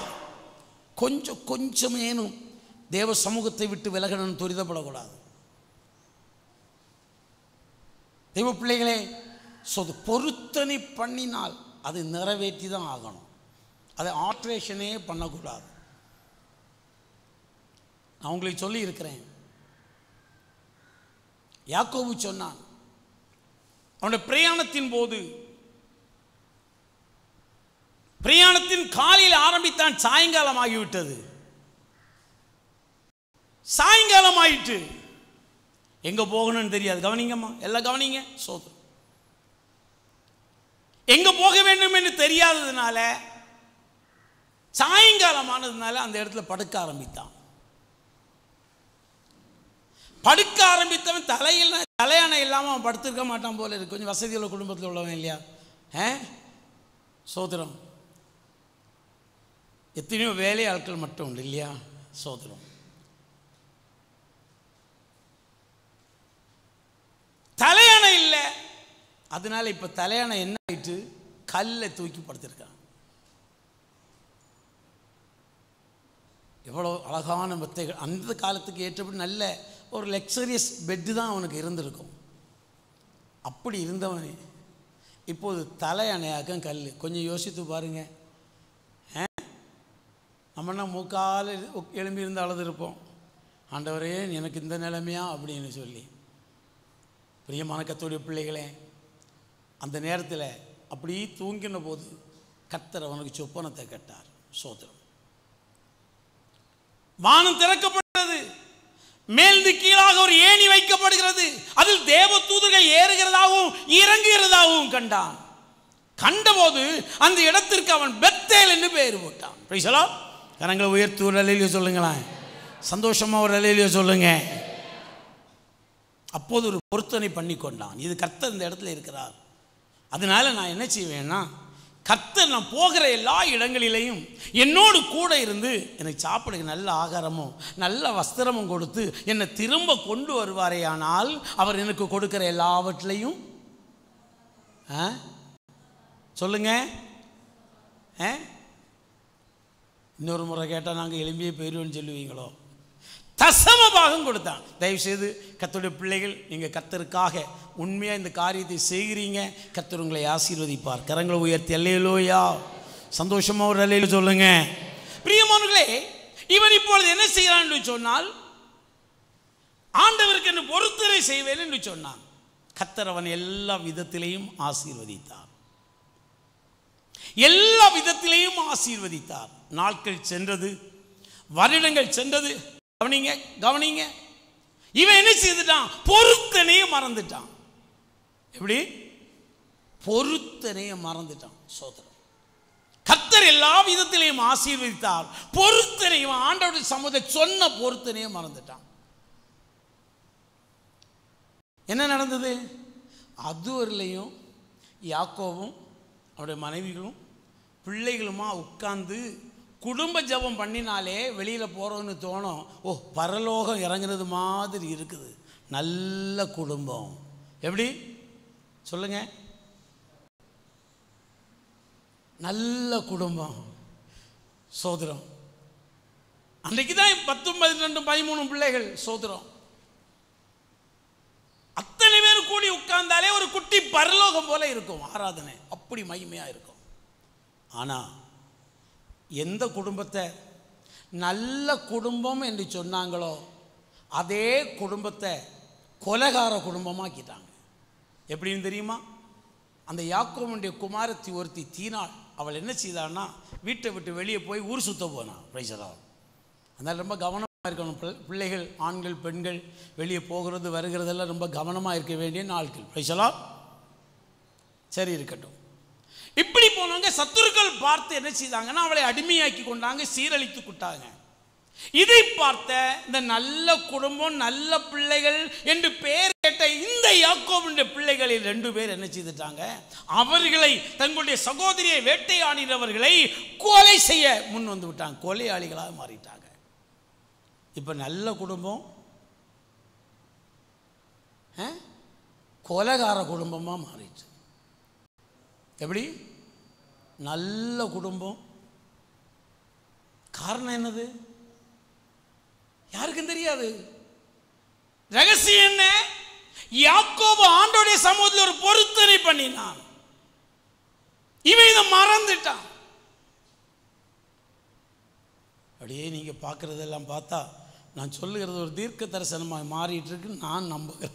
கொஞ்சமேனும் தேவ சமூகத்தை விட்டு விலகணும்னு துரிதப்படக்கூடாது. தெய்வ பிள்ளைகளே, பொருத்தனை பண்ணினால் அது நிறைவேற்றி தான் ஆகணும். அதை ஆல்ட்ரேஷனே பண்ணக்கூடாது. நான் உங்களுக்கு சொல்லி இருக்கிறேன். யாக்கோபு சொன்னான், அவனுடைய பிரயாணத்தின் போது, பிரயாணத்தின் காலையில் ஆரம்பித்தான், சாயங்காலம் ஆகிவிட்டது. சாயங்காலம் ஆயிட்டு எங்க போகணும்னு தெரியாது. கவனிங்கம்மா, எல்லாம் கவனிங்க. சோதனை எங்க போக வேண்டும் என்று தெரியாததுனால, சாயங்காலம் ஆனதுனால அந்த இடத்துல படுக்க ஆரம்பித்தான். படுக்க ஆரம்பித்தவன் தலையணை இல்லாமல் அவன் படுத்திருக்க மாட்டான் போல இருக்கு. கொஞ்சம் வசதி உள்ள குடும்பத்தில் உள்ளவன் இல்லையா? சோதரம். எத்தனையோ வேலை ஆட்கள் மட்டும் உண்டு இல்லையா? சோதரம். தலையணை இல்லை, அதனால இப்ப தலையணை என்ன ஆயிட்டு, கல்லை தூக்கி படுத்திருக்கான். எவ்வளோ அழகான மெத்தைகள்! அந்த காலத்துக்கு ஏற்றபடி நல்ல ஒரு லக்ஸரியஸ் பெட்டு தான் அவனுக்கு இருந்திருக்கும். அப்படி இருந்தவனே இப்போது தலையணையாக்கம் கல். கொஞ்சம் யோசித்து பாருங்க. நம்மனா மூக்கால் எழும்பி இருந்து அழுதுருப்போம், ஆண்டவரே எனக்கு இந்த நிலைமையா அப்படின்னு சொல்லி. பிரியமான கர்த்தருடைய பிள்ளைகளே, அந்த நேரத்தில் அப்படி தூங்கின போது கர்த்தர் அவனுக்கு சொப்பனத்தை கேட்டார். சோதரம். வானம் திறக்கப்பட்டது, மேல்ந்து கீழாக ஒரு ஏணி வைக்கப்படுகிறது, அதில் தேவ தூதர்கள் ஏறுகிறதாகவும் இறங்குகிறதாகவும் கண்டான். கண்டபோது அந்த இடத்திற்கு அவன் பெத்தேல் என்று பெயர் போட்டான். Praise the Lord. கரங்களை உயர்த்தி ஒரு அல்லேலூயா சொல்லுங்களேன். சந்தோஷமா ஒரு அல்லேலூயா சொல்லுங்க. அப்போது ஒரு பொருத்தனை பண்ணி கொண்டான். இது கர்த்தர் இந்த இடத்துல இருக்கிறார், அதனால நான் என்ன செய்வேன்னா, கர்த்தர் நான் போகிற எல்லா இடங்களிலையும் என்னோடு கூட இருந்து எனக்கு சாப்பிடுங்க நல்ல ஆகாரமும் நல்ல வஸ்திரமும் கொடுத்து என்னை திரும்ப கொண்டு வருவாரே. ஆனால் அவர் எனக்கு கொடுக்கிற எல்லாவற்றிலையும் சொல்லுங்க. இன்னொரு முறை கேட்டால் நாங்கள் எலும்பியே போயிடுவோன்னு சொல்லுவீங்களோ? தசம பாகம் கொடுத்தான். தயவுசெய்து கர்த்தருடைய பிள்ளைகள், நீங்கள் கர்த்தருக்காக உண்மையாக இந்த காரியத்தை செய்கிறீங்க, கர்த்தர் உங்களை ஆசீர்வதிப்பார். கரங்களை உயர்த்தி அல்லேலூயா சந்தோஷமாக ஒரு அல்லேலூயா சொல்லுங்க. பிரியமானவர்களே, இவன் இப்பொழுது என்ன செய்கிறான் என்று சொன்னால், ஆண்டவருக்கு என்ன பொருத்தனை செய்வேன் என்று சொன்னான். கர்த்தர் அவன் எல்லா விதத்திலையும் ஆசீர்வதித்தார். எல்லா விதத்திலையும் ஆசீர்வதித்தார். நாட்கள் சென்றது, வருடங்கள் சென்றது. கவனிங்க கவனிங்க. இவன் என்ன செய்துட்டான்? பொருத்தனையே மறந்துட்டான். எப்படி? பொருத்தனையே மறந்துட்டான். சோதரம். கர்த்தர் எல்லா விதத்திலையும் ஆசீர்வதித்தார். பொருத்தனையும் ஆண்டவருடைய சமூகத்தை சொன்ன பொருத்தனையே மறந்துட்டான். என்ன நடந்தது? அதுவரையிலையும் யாக்கோவும் அவருடைய மனைவிகளும் பிள்ளைகளுமா உட்கார்ந்து குடும்ப ஜபம் பண்ணினாலே வெளியில் போகிறோன்னு தோணும். ஓ, பரலோகம் இறங்குறது மாதிரி இருக்குது. நல்ல குடும்பம். எப்படி சொல்லுங்க? நல்ல குடும்பம். சோதரம். அன்றைக்கு தான் 10, 12, 13 பிள்ளைகள். சோதரம். அத்தனை பேர் கூடி உட்கார்ந்தாலே ஒரு குட்டி பரலோகம் போல இருக்கும் ஆராதனை. அப்படி மகிமையா இருக்கும். ஆனா எந்த குடும்பத்தை நல்ல குடும்பம் என்று சொன்னாங்களோ அதே குடும்பத்தை கொலைகார குடும்பமாக்கிட்டாங்க. எப்படின்னு தெரியுமா? அந்த யாக்கோபுடைய குமாரத்தி ஒருத்தி தீனாள், அவள் என்ன செய்தான்னா, வீட்டை விட்டு வெளியே போய் ஊர் சுத்த போனான். Praise the Lord. அதனால் ரொம்ப கவனமாக இருக்கணும். பிள்ளைகள், ஆண்கள், பெண்கள் வெளியே போகிறது வருகிறதெல்லாம் ரொம்ப கவனமாக இருக்க வேண்டிய நாட்கள். Praise the Lord. சரி, இருக்கட்டும். இப்படி போனவங்க சத்துருக்கள் பார்த்து என்ன செய்தாங்கன்னா, அவளை அடிமையாக்கி கொண்டாங்க, சீரழித்து கொண்டாங்க. இதை பார்த்த இந்த நல்ல குடும்பம், நல்ல பிள்ளைகள் என்று பெயர் கேட்ட இந்த யாக்கோபுடைய பிள்ளைகளில் 2 பேர் என்ன செய்துட்டாங்க? அவர்களை, தங்களுடைய சகோதரியை வேட்டையாடினவர்களை கொலை செய்ய முன் வந்து விட்டாங்க. கொலையாளிகளாக மாறிட்டாங்க. இப்ப நல்ல குடும்பம் கொலைகார குடும்பமா மாறிச்சு. எப்படி? நல்ல குடும்பம். காரணம் என்னது? யாருக்கும் தெரியாது. ரகசியம் என்ன? யாக்கோபு ஆண்டவருடைய சமூகத்தில் ஒரு பொருத்தனை பண்ணினான். இவன் இதை மறந்துட்டான். அப்படியே நீங்க பார்க்கறதெல்லாம் பார்த்தா நான் சொல்லுகிறது ஒரு தீர்க்க தரிசனமாக மாறிட்டு இருக்கு நான் நம்புகிறேன்.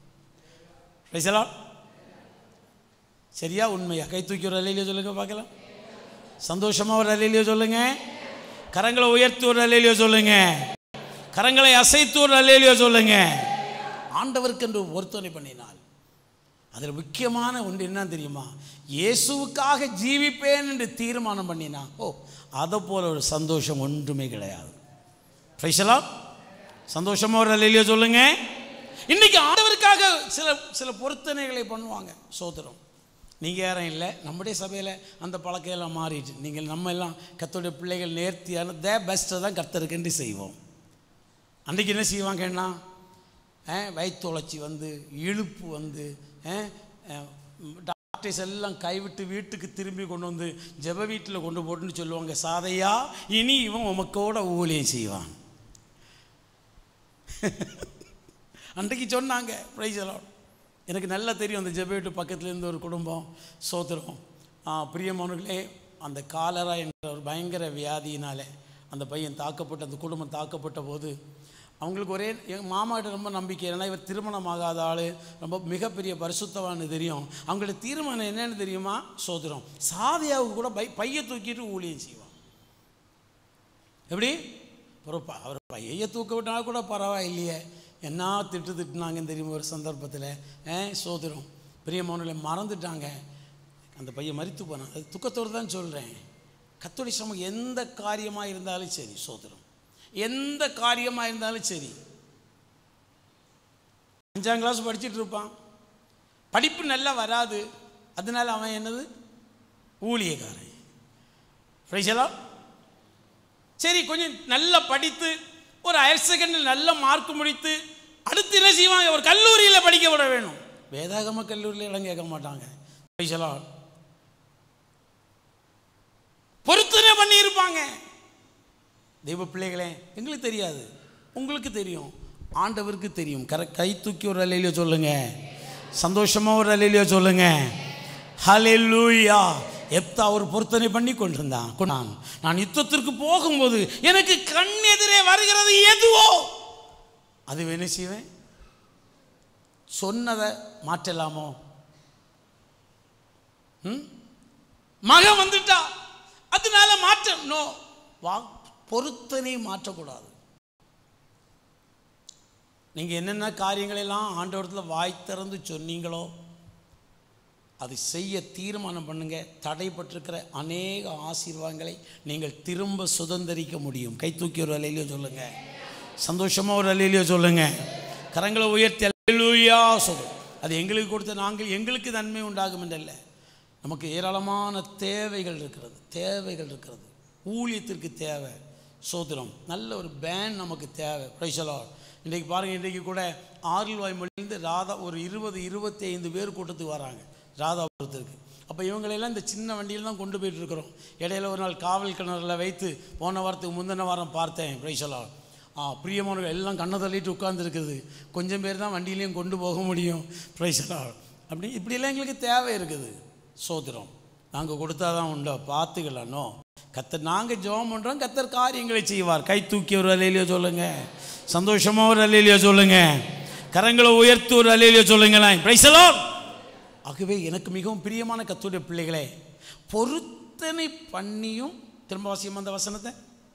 சரியா உண்மையா? கை தூக்கி ஒரு அல்லேலூயா சொல்லுங்க பார்க்கலாம். சந்தோஷமா ஒரு அல்லேலூயா சொல்லுங்க. கரங்களை உயர்த்தி ஒரு அல்லேலூயா சொல்லுங்க. கரங்களை அசைத்து ஒரு அல்லேலூயா சொல்லுங்க. ஆண்டவருக்கு என்று பொருத்தனை பண்ணினாள். அதில் முக்கியமான ஒன்று என்ன தெரியுமா? இயேசுவுக்காக ஜீவிப்பேன் என்று தீர்மானம் பண்ணினான். அதை போல ஒரு சந்தோஷம் ஒன்றுமே கிடையாது. சந்தோஷமா ஒரு அல்லேலூயா சொல்லுங்க. இன்னைக்கு ஆண்டவருக்காக சில பொருத்தனைகளை பண்ணுவாங்க. சோதரம் நீங்கள் யாரும் இல்லை, நம்முடைய சபையில் அந்த பழக்கையெல்லாம் மாறிட்டு நீங்கள் நம்ம எல்லாம் கர்த்தருடைய பிள்ளைகள் நேர்த்தியான பெஸ்ட்டை தான் கர்த்தருக்கென்று செய்வோம். அன்றைக்கு என்ன செய்வாங்கன்னா வயிற்றுளச்சி வந்து இழுப்பு வந்து டாக்டர்ஸ் எல்லாம் கைவிட்டு வீட்டுக்கு திரும்பி கொண்டு வந்து ஜெப வீட்டில் கொண்டு போட்டுன்னு சொல்லுவாங்க, சாதையா இனி இவன் உமக்கோட ஊழியம் செய்வான். அன்றைக்கு சொன்னாங்க. Praise the Lord. எனக்கு நல்லா தெரியும் அந்த ஜெப வீட்டு பக்கத்தில் இருந்து ஒரு குடும்பம். சோத்திரம் பிரியமானவர்களே, அந்த காலரா என்ற ஒரு பயங்கர வியாதியினாலே அந்த பையன் தாக்கப்பட்ட அந்த குடும்பம் தாக்கப்பட்ட போது அவங்களுக்கு ஒரே எங்கள் மாமாக்கிட்ட ரொம்ப நம்பிக்கை. ஏன்னா இவர் திருமணம் ஆகாத ஆள், ரொம்ப மிகப்பெரிய பரிசுத்தவான்னு தெரியும். அவங்களுடைய தீர்மானம் என்னன்னு தெரியுமா? சோதரம் சாதியாவுக்கு கூட பையை தூக்கிட்டு ஊழியம் செய்வான். எப்படி அவர் பையை தூக்க விட்டா கூட பரவாயில்லையே, என்ன திட்டுனாங்கன்னு தெரியுமா ஒரு சந்தர்ப்பத்தில். சோதரம் பிரியமானவர்களை மறந்துட்டாங்க. அந்த பையன் மரித்து போனான். அது துக்கத்தோடு தான் சொல்கிறேன். கர்த்தருடைய சமூகம் எந்த காரியமாக இருந்தாலும் சரி, சோதரம் எந்த காரியமாக இருந்தாலும் சரி, 5ஆம் கிளாஸ் படிச்சுட்டு இருப்பான், படிப்பு நல்லா வராது, அதனால அவன் என்னது ஊழியக்காரன். சரி கொஞ்சம் நல்லா படித்து ஒரு ஹையர் செகண்டரி நல்ல மார்க் முடித்து அடுத்து என்ன செய்வாங்க? ஒரு கல்லூரியில் படிக்க விட வேணும். வேதாகம கல்லூரியில் இடம் கேட்க மாட்டாங்க. பொருத்தனை பண்ணி இருப்பாங்க. தெய்வ பிள்ளைகளே, எங்களுக்கு தெரியாது, உங்களுக்கு தெரியும், ஆண்டவருக்கு தெரியும். கை தூக்கி ஒரு அல்லேலூயா சொல்லுங்க. சந்தோஷமா ஒரு அல்லேலூயா சொல்லுங்க. ஹல்லேலூயா. எப்தா ஒரு பொருத்தனை பண்ணி கொண்டிருந்தான். நான் யுத்தத்திற்கு போகும்போது எனக்கு கண் எதிரே வருகிறது எதுவோ அது என்ன செய்வேன்? சொன்னதை மாற்றலாமோ? மகன் வந்துட்டா அதனால மாற்ற பொருத்தனை மாற்றக்கூடாது. நீங்கள் என்னென்ன காரியங்களெல்லாம் ஆண்டவரத்தில் வாய் திறந்து சொன்னீங்களோ அது செய்ய தீர்மானம் பண்ணுங்க. தடைப்பட்டிருக்கிற அநேக ஆசீர்வாதங்களை நீங்கள் திரும்ப சுதந்திரிக்க முடியும். கை தூக்கி ஒரு அல்லேலூயா சொல்லுங்க. சந்தோஷமாக ஒரு அல்லேலூயா சொல்லுங்க. கரங்களை உயர்த்தி அல்லேலூயா சொல்லு. அது எங்களுக்கு கொடுத்த எங்களுக்கு நன்மை உண்டாகும் என்றல்ல, நமக்கு ஏராளமான தேவைகள் இருக்கிறது. ஊழியத்திற்கு தேவை. சோதரம் நல்ல ஒரு பேண்ட் நமக்கு தேவை. Praise the Lord. இன்றைக்கு பாருங்கள், இன்றைக்கு கூட ஆறுவாய் மொழிந்து ராதா ஒரு 20-25 பேர் கூட்டத்துக்கு வராங்க ராதாபுரத்திற்கு. அப்போ இவங்களெல்லாம் இந்த சின்ன வண்டியில் தான் கொண்டு போயிட்டு இருக்கிறோம். இடையில ஒரு நாள் காவல் கிணறுல வைத்து போன வாரத்துக்கு முந்தின வாரம் பார்த்தேன். Praise the Lord. பிரியமானவர்கள் எல்லாம் கண்ணை தள்ளிட்டு உட்கார்ந்துருக்குது. கொஞ்சம் பேர் தான் வண்டியிலையும் கொண்டு போக முடியும். Praise the Lord. அப்படி இப்படியெல்லாம் எங்களுக்கு தேவை இருக்குது. சோதரம் நாங்கள் கொடுத்தா தான் உண்டோ? பார்த்துக்கலானோ? கர்த்தர் நாங்கள் ஜெபம் பண்ணுறோம், கர்த்தர் காரியங்களை செய்வார். கை தூக்கி ஒரு அல்லேலூயா சொல்லுங்க. சந்தோஷமாக ஒரு அல்லேலூயா சொல்லுங்க. கரங்களை உயர்த்தி ஒரு அல்லேலூயா சொல்லுங்களேன். Praise the Lord. ஆகவே எனக்கு மிகவும் பிரியமான கர்த்தருடைய பிள்ளைகளே, பொருத்தனை பண்ணியும், திரும்ப வாசியம் அந்த வசனத்தை,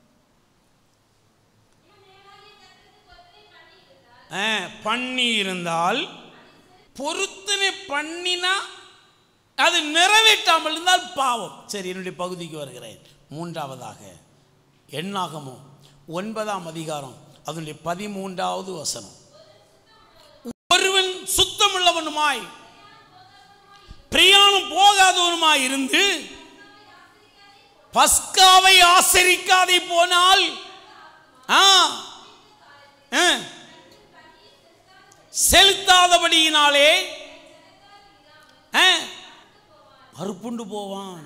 பண்ணி இருந்தால், பொருத்தனை பண்ணினா அது நிறைவேற்றாமல் இருந்தால் பாவம். சரி, என்னுடைய பகுதிக்கு வருகிறேன். மூன்றாவதாக எண்ணாகமம் 9ஆம் அதிகாரம் அதனுடைய 13வது வசனம். ஒருவன் சுத்தமுள்ளவனுமாய் பிரயாணம் போகாதவனுமாய் இருந்து பஸ்காவை ஆசரிக்காதே போனால் செலுத்தாதபடியினாலே அறுப்புண்டு போவான்.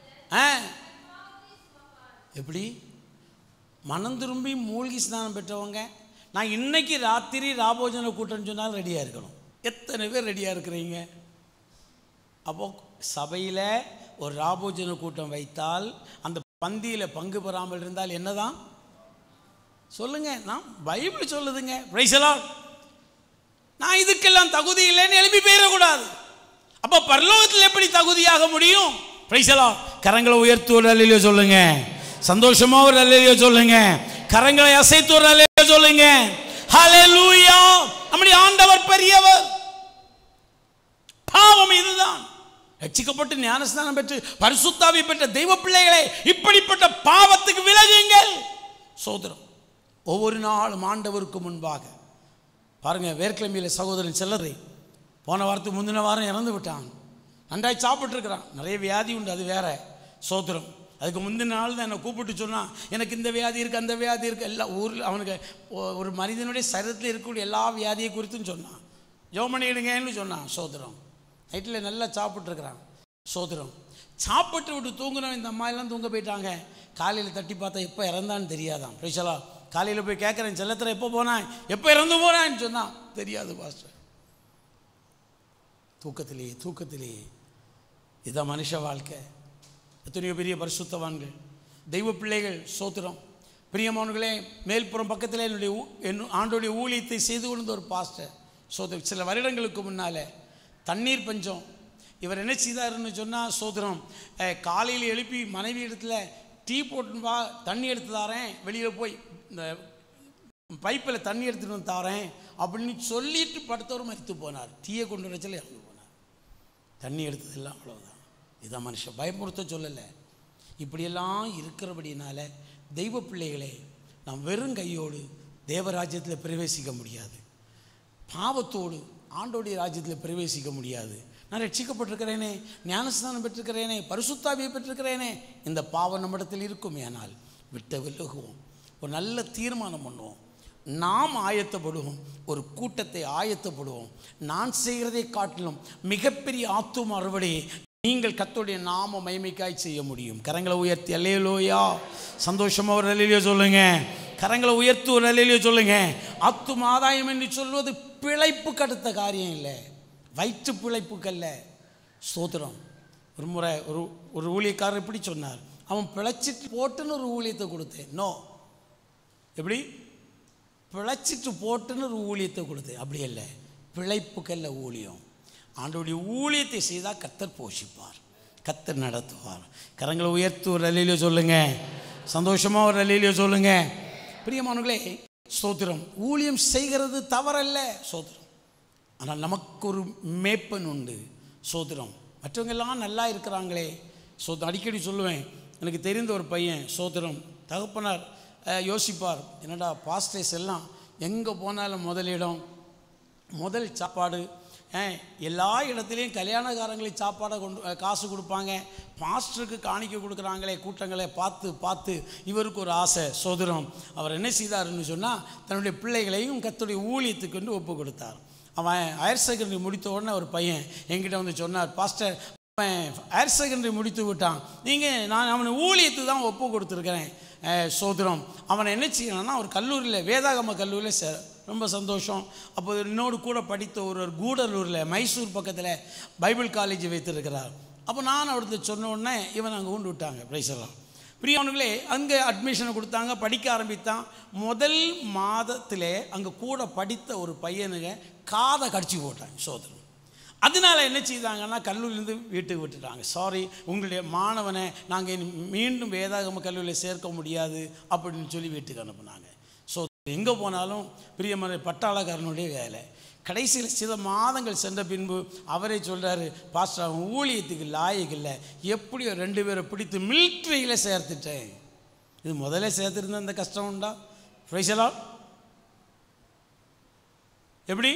எப்படி? மனம் திரும்பி மூழ்கி ஸ்நானம் பெற்றவங்க நான் இன்னைக்கு ராத்திரி ராபோஜன கூட்டம்னு சொன்னாலும் ரெடியாக இருக்கணும். எத்தனை பேர் ரெடியாக இருக்கிறீங்க? அப்போது சபையில் ஒரு ராபோஜன கூட்டம் வைத்தால் அந்த பந்தியில் பங்கு பெறாமல் இருந்தால் என்னதான் சொல்லுங்க? நான் பைபிள் சொல்லுதுங்க. Praise the Lord. நான் இதுக்கெல்லாம் தகுதி இல்லைன்னு எழுப்பி போயிடக்கூடாது. அப்போ பரலோகத்தில் எப்படி தகுதியாக முடியும்? Praise the Lord. கரங்களை உயர்த்தி ஒரு அல்லேலூயா சொல்லுங்க. சந்தோஷமா ஒரு அல்லேலூயா சொல்லுங்க. கரங்களை அசைத்து ஒரு அல்லேலூயா சொல்லுங்க. ஹல்லேலூயா. நம்முடைய ஆண்டவர் பெரியவர். பாவம் இதுதான். ரட்சிக்கப்பட்டு ஞானஸ்நானம் பெற்று பரிசுத்த ஆவி பெற்ற தெய்வ பிள்ளைகளே, இப்படிப்பட்ட பாவத்துக்கு விலகுங்கள். சோதரம். ஒவ்வொரு நாளும் ஆண்டவருக்கு முன்பாக பாருங்க. வேர்க்கிழமையில் சகோதரன் செல்லரை போன வாரத்துக்கு முந்தின வாரம் இறந்து விட்டான். நன்றாய் சாப்பிட்டுருக்கிறான். நிறைய வியாதி உண்டு, அது வேற. சோதரம். அதுக்கு முந்தின நாள் தான் என்னை கூப்பிட்டு சொன்னான், எனக்கு இந்த வியாதி இருக்குது, அந்த வியாதி இருக்குது, எல்லா ஊரில் அவனுக்கு ஒரு மனிதனுடைய சரீரத்தில் இருக்கக்கூடிய எல்லா வியாதியை குறித்தும் சொன்னான். ஜோமணிடுங்கன்னு சொன்னான். சோதரம். நைட்டில் நல்லா சாப்பிட்ருக்குறான். சோதரம். சாப்பிட்டு விட்டு தூங்குனவன் இந்த அம்மா எல்லாம் தூங்க போயிட்டாங்க. காலையில் தட்டி பார்த்தா எப்போ இறந்தான்னு தெரியாதான். பிரைசலா. காலையில் போய் கேட்குறேன், செல்லத்தில் எப்போ போனான், எப்போ இறந்து போனான்னு சொன்னான். தெரியாது பாஸ்டர். தூக்கத்திலேயே இதுதான் மனுஷ வாழ்க்கை. எத்தனையோ பெரிய பரிசுத்தவான்கள் தெய்வ பிள்ளைகள். சோத்திரம். பிரியமானவர்களே, மேல்புறம் பக்கத்தில் என்னுடைய ஆண்டோடைய ஊழியத்தை செய்து கொண்டு ஒரு பாஸ்டர். சோத்திரம். சில வருடங்களுக்கு முன்னால் தண்ணீர் பஞ்சம். இவர் என்ன செய்தாருன்னு சொன்னால், சோத்திரம், காலையில் எழுப்பி மனைவி இடத்துல டீ போட்டு வா, தண்ணி எடுத்து தாரேன், வெளியில் போய் இந்த பைப்பில் தண்ணி எடுத்துகிட்டு வந்து தாரேன் அப்படின்னு சொல்லிட்டு படுத்தவர் மரித்து போனார். டீயை கொண்டு வரச்சல இறந்து போனார். தண்ணி எடுத்ததெல்லாம் அவ்வளோதான். இதான் மனுஷன். பயமுறுத்த சொல்லலை. இப்படியெல்லாம் இருக்கிறபடினால தெய்வ பிள்ளைகளே, நாம் வெறும் கையோடு தேவராஜ்யத்தில் பிரவேசிக்க முடியாது. பாவத்தோடு ஆண்டோடைய ராஜ்யத்தில் பிரவேசிக்க முடியாது. நான் ரட்சிக்கப்பட்டிருக்கிறேனே, ஞானஸ்நானம் பெற்றிருக்கிறேனே, பரிசுத்த ஆவியை பெற்றிருக்கிறேனே, இந்த பாவம் நம்மிடத்தில் இருக்குமே. ஆனால் விட்டு விலகுவோம். ஒரு நல்ல தீர்மானம் பண்ணுவோம். நாம் ஆயத்தப்படுவோம். ஒரு கூட்டத்தை ஆயத்தப்படுவோம். நான் செய்கிறதை காட்டிலும் மிகப்பெரிய ஆத்தும அறுவடையை நீங்கள் கர்த்தருடைய நாம மகிமைக்காய் செய்ய முடியும். கரங்களை உயர்த்தி அல்லேலூயா. சந்தோஷமா ஒரு அல்லேலூயா சொல்லுங்க. கரங்களை உயர்த்தி ஒரு அல்லேலூயா சொல்லுங்க. ஆத்தும ஆதாயம் என்று சொல்வது பிழைப்புக்கு அடுத்த காரியம் இல்லை, வயிற்று பிழைப்புக்கல்ல. ஸ்தோத்திரம். ஒரு முறை ஒரு ஊழியக்காரர் இப்படி சொன்னார், அவன் பிழைச்சிட்டு போட்டுன்னு ஒரு ஊழியத்தை கொடுத்தேன். நோ, எப்படி பிழைச்சிட்டு போட்டுன்னு ஒரு ஊழியத்தை கொடுத்தேன். அப்படி இல்லை, பிழைப்புக்கல்ல ஊழியம். ஆண்டோடைய ஊழியத்தை செய்தால் கர்த்தர் போஷிப்பார், கர்த்தர் நடத்துவார். கரங்களை உயர்த்தி ஒரு அல்லேலூயா சொல்லுங்க. சந்தோஷமா ஒரு அல்லேலூயா சொல்லுங்க. பிரியமானவர்களே, ஸ்தோத்திரம். ஊழியம் செய்கிறது தவறல்ல. ஸ்தோத்திரம். ஆனால் நமக்கு ஒரு மேப்பன் உண்டு. ஸ்தோத்திரம். மற்றவங்க எல்லாம் நல்லா இருக்கிறாங்களே. ஸ்தோத்திரம். அடிக்கடி சொல்லுவேன், எனக்கு தெரிந்த ஒரு பையன். ஸ்தோத்திரம். தகப்பனார் யோசிப்பார், என்னடா பாஸ்டர்ஸ் எல்லாம் எங்கே போனாலும் முதலிடம், முதல் சாப்பாடு. எல்லா இடத்துலையும் கல்யாணக்காரங்களுக்கு சாப்பாடை காசு கொடுப்பாங்க. பாஸ்டருக்கு காணிக்க கொடுக்குறாங்களே கூட்டங்களை பார்த்து இவருக்கு ஒரு ஆசை. சோதரம். அவர் என்ன செய்தாருன்னு சொன்னால், தன்னுடைய பிள்ளைகளையும் கர்த்தருடைய ஊழியத்துக்கு வந்து ஒப்பு கொடுத்தார். அவன் ஹையர் செகண்டரி முடித்த உடனே ஒரு பையன் என்கிட்ட வந்து சொன்னார், பாஸ்டர் அவன் ஹையர் செகண்டரி முடித்து விட்டான், நான் அவனை ஊழியத்துக்கு தான் ஒப்பு கொடுத்துருக்கிறேன். சோதரம். அவனை என்ன செய்யணும்னா, ஒரு கல்லூரியில், வேதாகம கல்லூரியில் ரொம்ப சந்தோஷம். அப்போ என்னோடு கூட படித்த ஒரு கூடலூரில், மைசூர் பக்கத்தில் பைபிள் காலேஜ் வைத்திருக்கிறார். அப்போ நான் அவர்கிட்ட சொன்ன உடனே இவன் அங்கே கொண்டு விட்டாங்க. பிரைஸெல்லாம். பிரியவனுங்களே, அங்கே அட்மிஷனை கொடுத்தாங்க, படிக்க ஆரம்பித்தான். முதல் மாதத்திலே அங்கே கூட படித்த ஒரு பையனுங்க காதை கடிச்சு போட்டாங்க. சோதரம். அதனால என்ன செய்தாங்கன்னா, கல்லூரியிலேருந்து வீட்டுக்கு விட்டுட்டாங்க. சாரி, உங்களுடைய மாணவனை நாங்கள் மீண்டும் வேதாகம கல்லூரியில் சேர்க்க முடியாது அப்படின்னு சொல்லி வீட்டுக்கு அனுப்புனாங்க. ஸோ எங்கே போனாலும் பிரியமான பட்டாளக்காரனுடைய வேலை. கடைசியில் சில மாதங்கள் சென்ற பின்பு அவரே சொல்கிறாரு, பாஸ்டர் அவன் ஊழியத்துக்கு லாயக்கு இல்லை, எப்படியோ 2 பேரை பிடித்து மிலிட்ரியில் சேர்த்துட்டேன். இது முதல்ல சேர்த்துருந்தா இந்த கஷ்டம் உண்டா? பிரைஸலா. எப்படி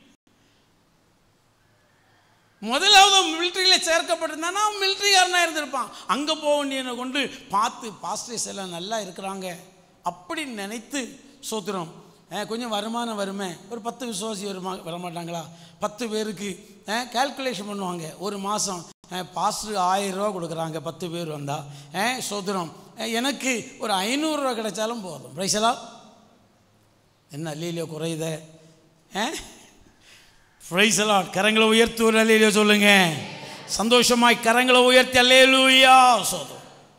முதலாவது மிலிட்ரியில் சேர்க்கப்பட்டிருந்தானா அவன் மிலிட்ரிக்காரனாக இருந்திருப்பான். அங்கே போக வேண்டியனை கொண்டு பார்த்து பாஸ்டர்ஸ் எல்லாம் நல்லா இருக்கிறாங்க அப்படின்னு நினைத்து, சோத்திரம், கொஞ்சம் வருமானம் வருமே, ஒரு 10 விசுவாசி வரமாட்டாங்களா, 10 பேருக்கு கால்குலேஷன் பண்ணுவாங்க. ஒரு மாதம் பாஸ்டருக்கு 1000 ரூபா கொடுக்குறாங்க, 10 பேர் வந்தால். சோத்திரம். எனக்கு ஒரு 500 ரூபா கிடைச்சாலும் போதும். பிரைஸலா. என்ன அல்லையிலே குறையுத? Price the Lord. கரங்களை உயர்த்தி ஒரு அல்லேலூயா சொல்லுங்க. சந்தோஷமாய் கரங்களை உயர்த்தி அல்லேலூயா சொல்லுங்க.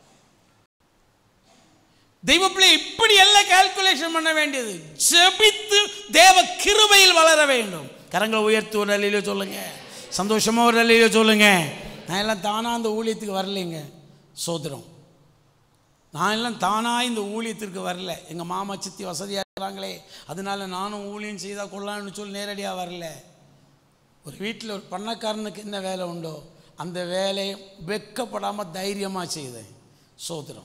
தெய்வ பிள்ளை இப்படி எல்லாம் கால்குலேஷன் பண்ண வேண்டியது. ஜெபித்து தேவ கிருபையில் வளர வேண்டும். கரங்களை உயர்த்தி ஒரு அல்லேலூயா சொல்லுங்க. சந்தோஷமா ஒரு அல்லேலூயா சொல்லுங்க. நான் எல்லாம் தானா அந்த ஊழியத்துக்கு வரலைங்க. சோதரம், நான் எல்லாம் தானாக இந்த ஊழியத்திற்கு வரல. எங்கள் மாமா சித்தி வசதியாக இருக்கிறாங்களே, அதனால நானும் ஊழியம் செய்தால் கொள்ளலான்னு சொல்லி நேரடியாக வரல. ஒரு வீட்டில் ஒரு பண்ணக்காரனுக்கு என்ன வேலை உண்டோ அந்த வேலையை வெக்கப்படாமல் தைரியமாக செய்தேன். சோதரம்,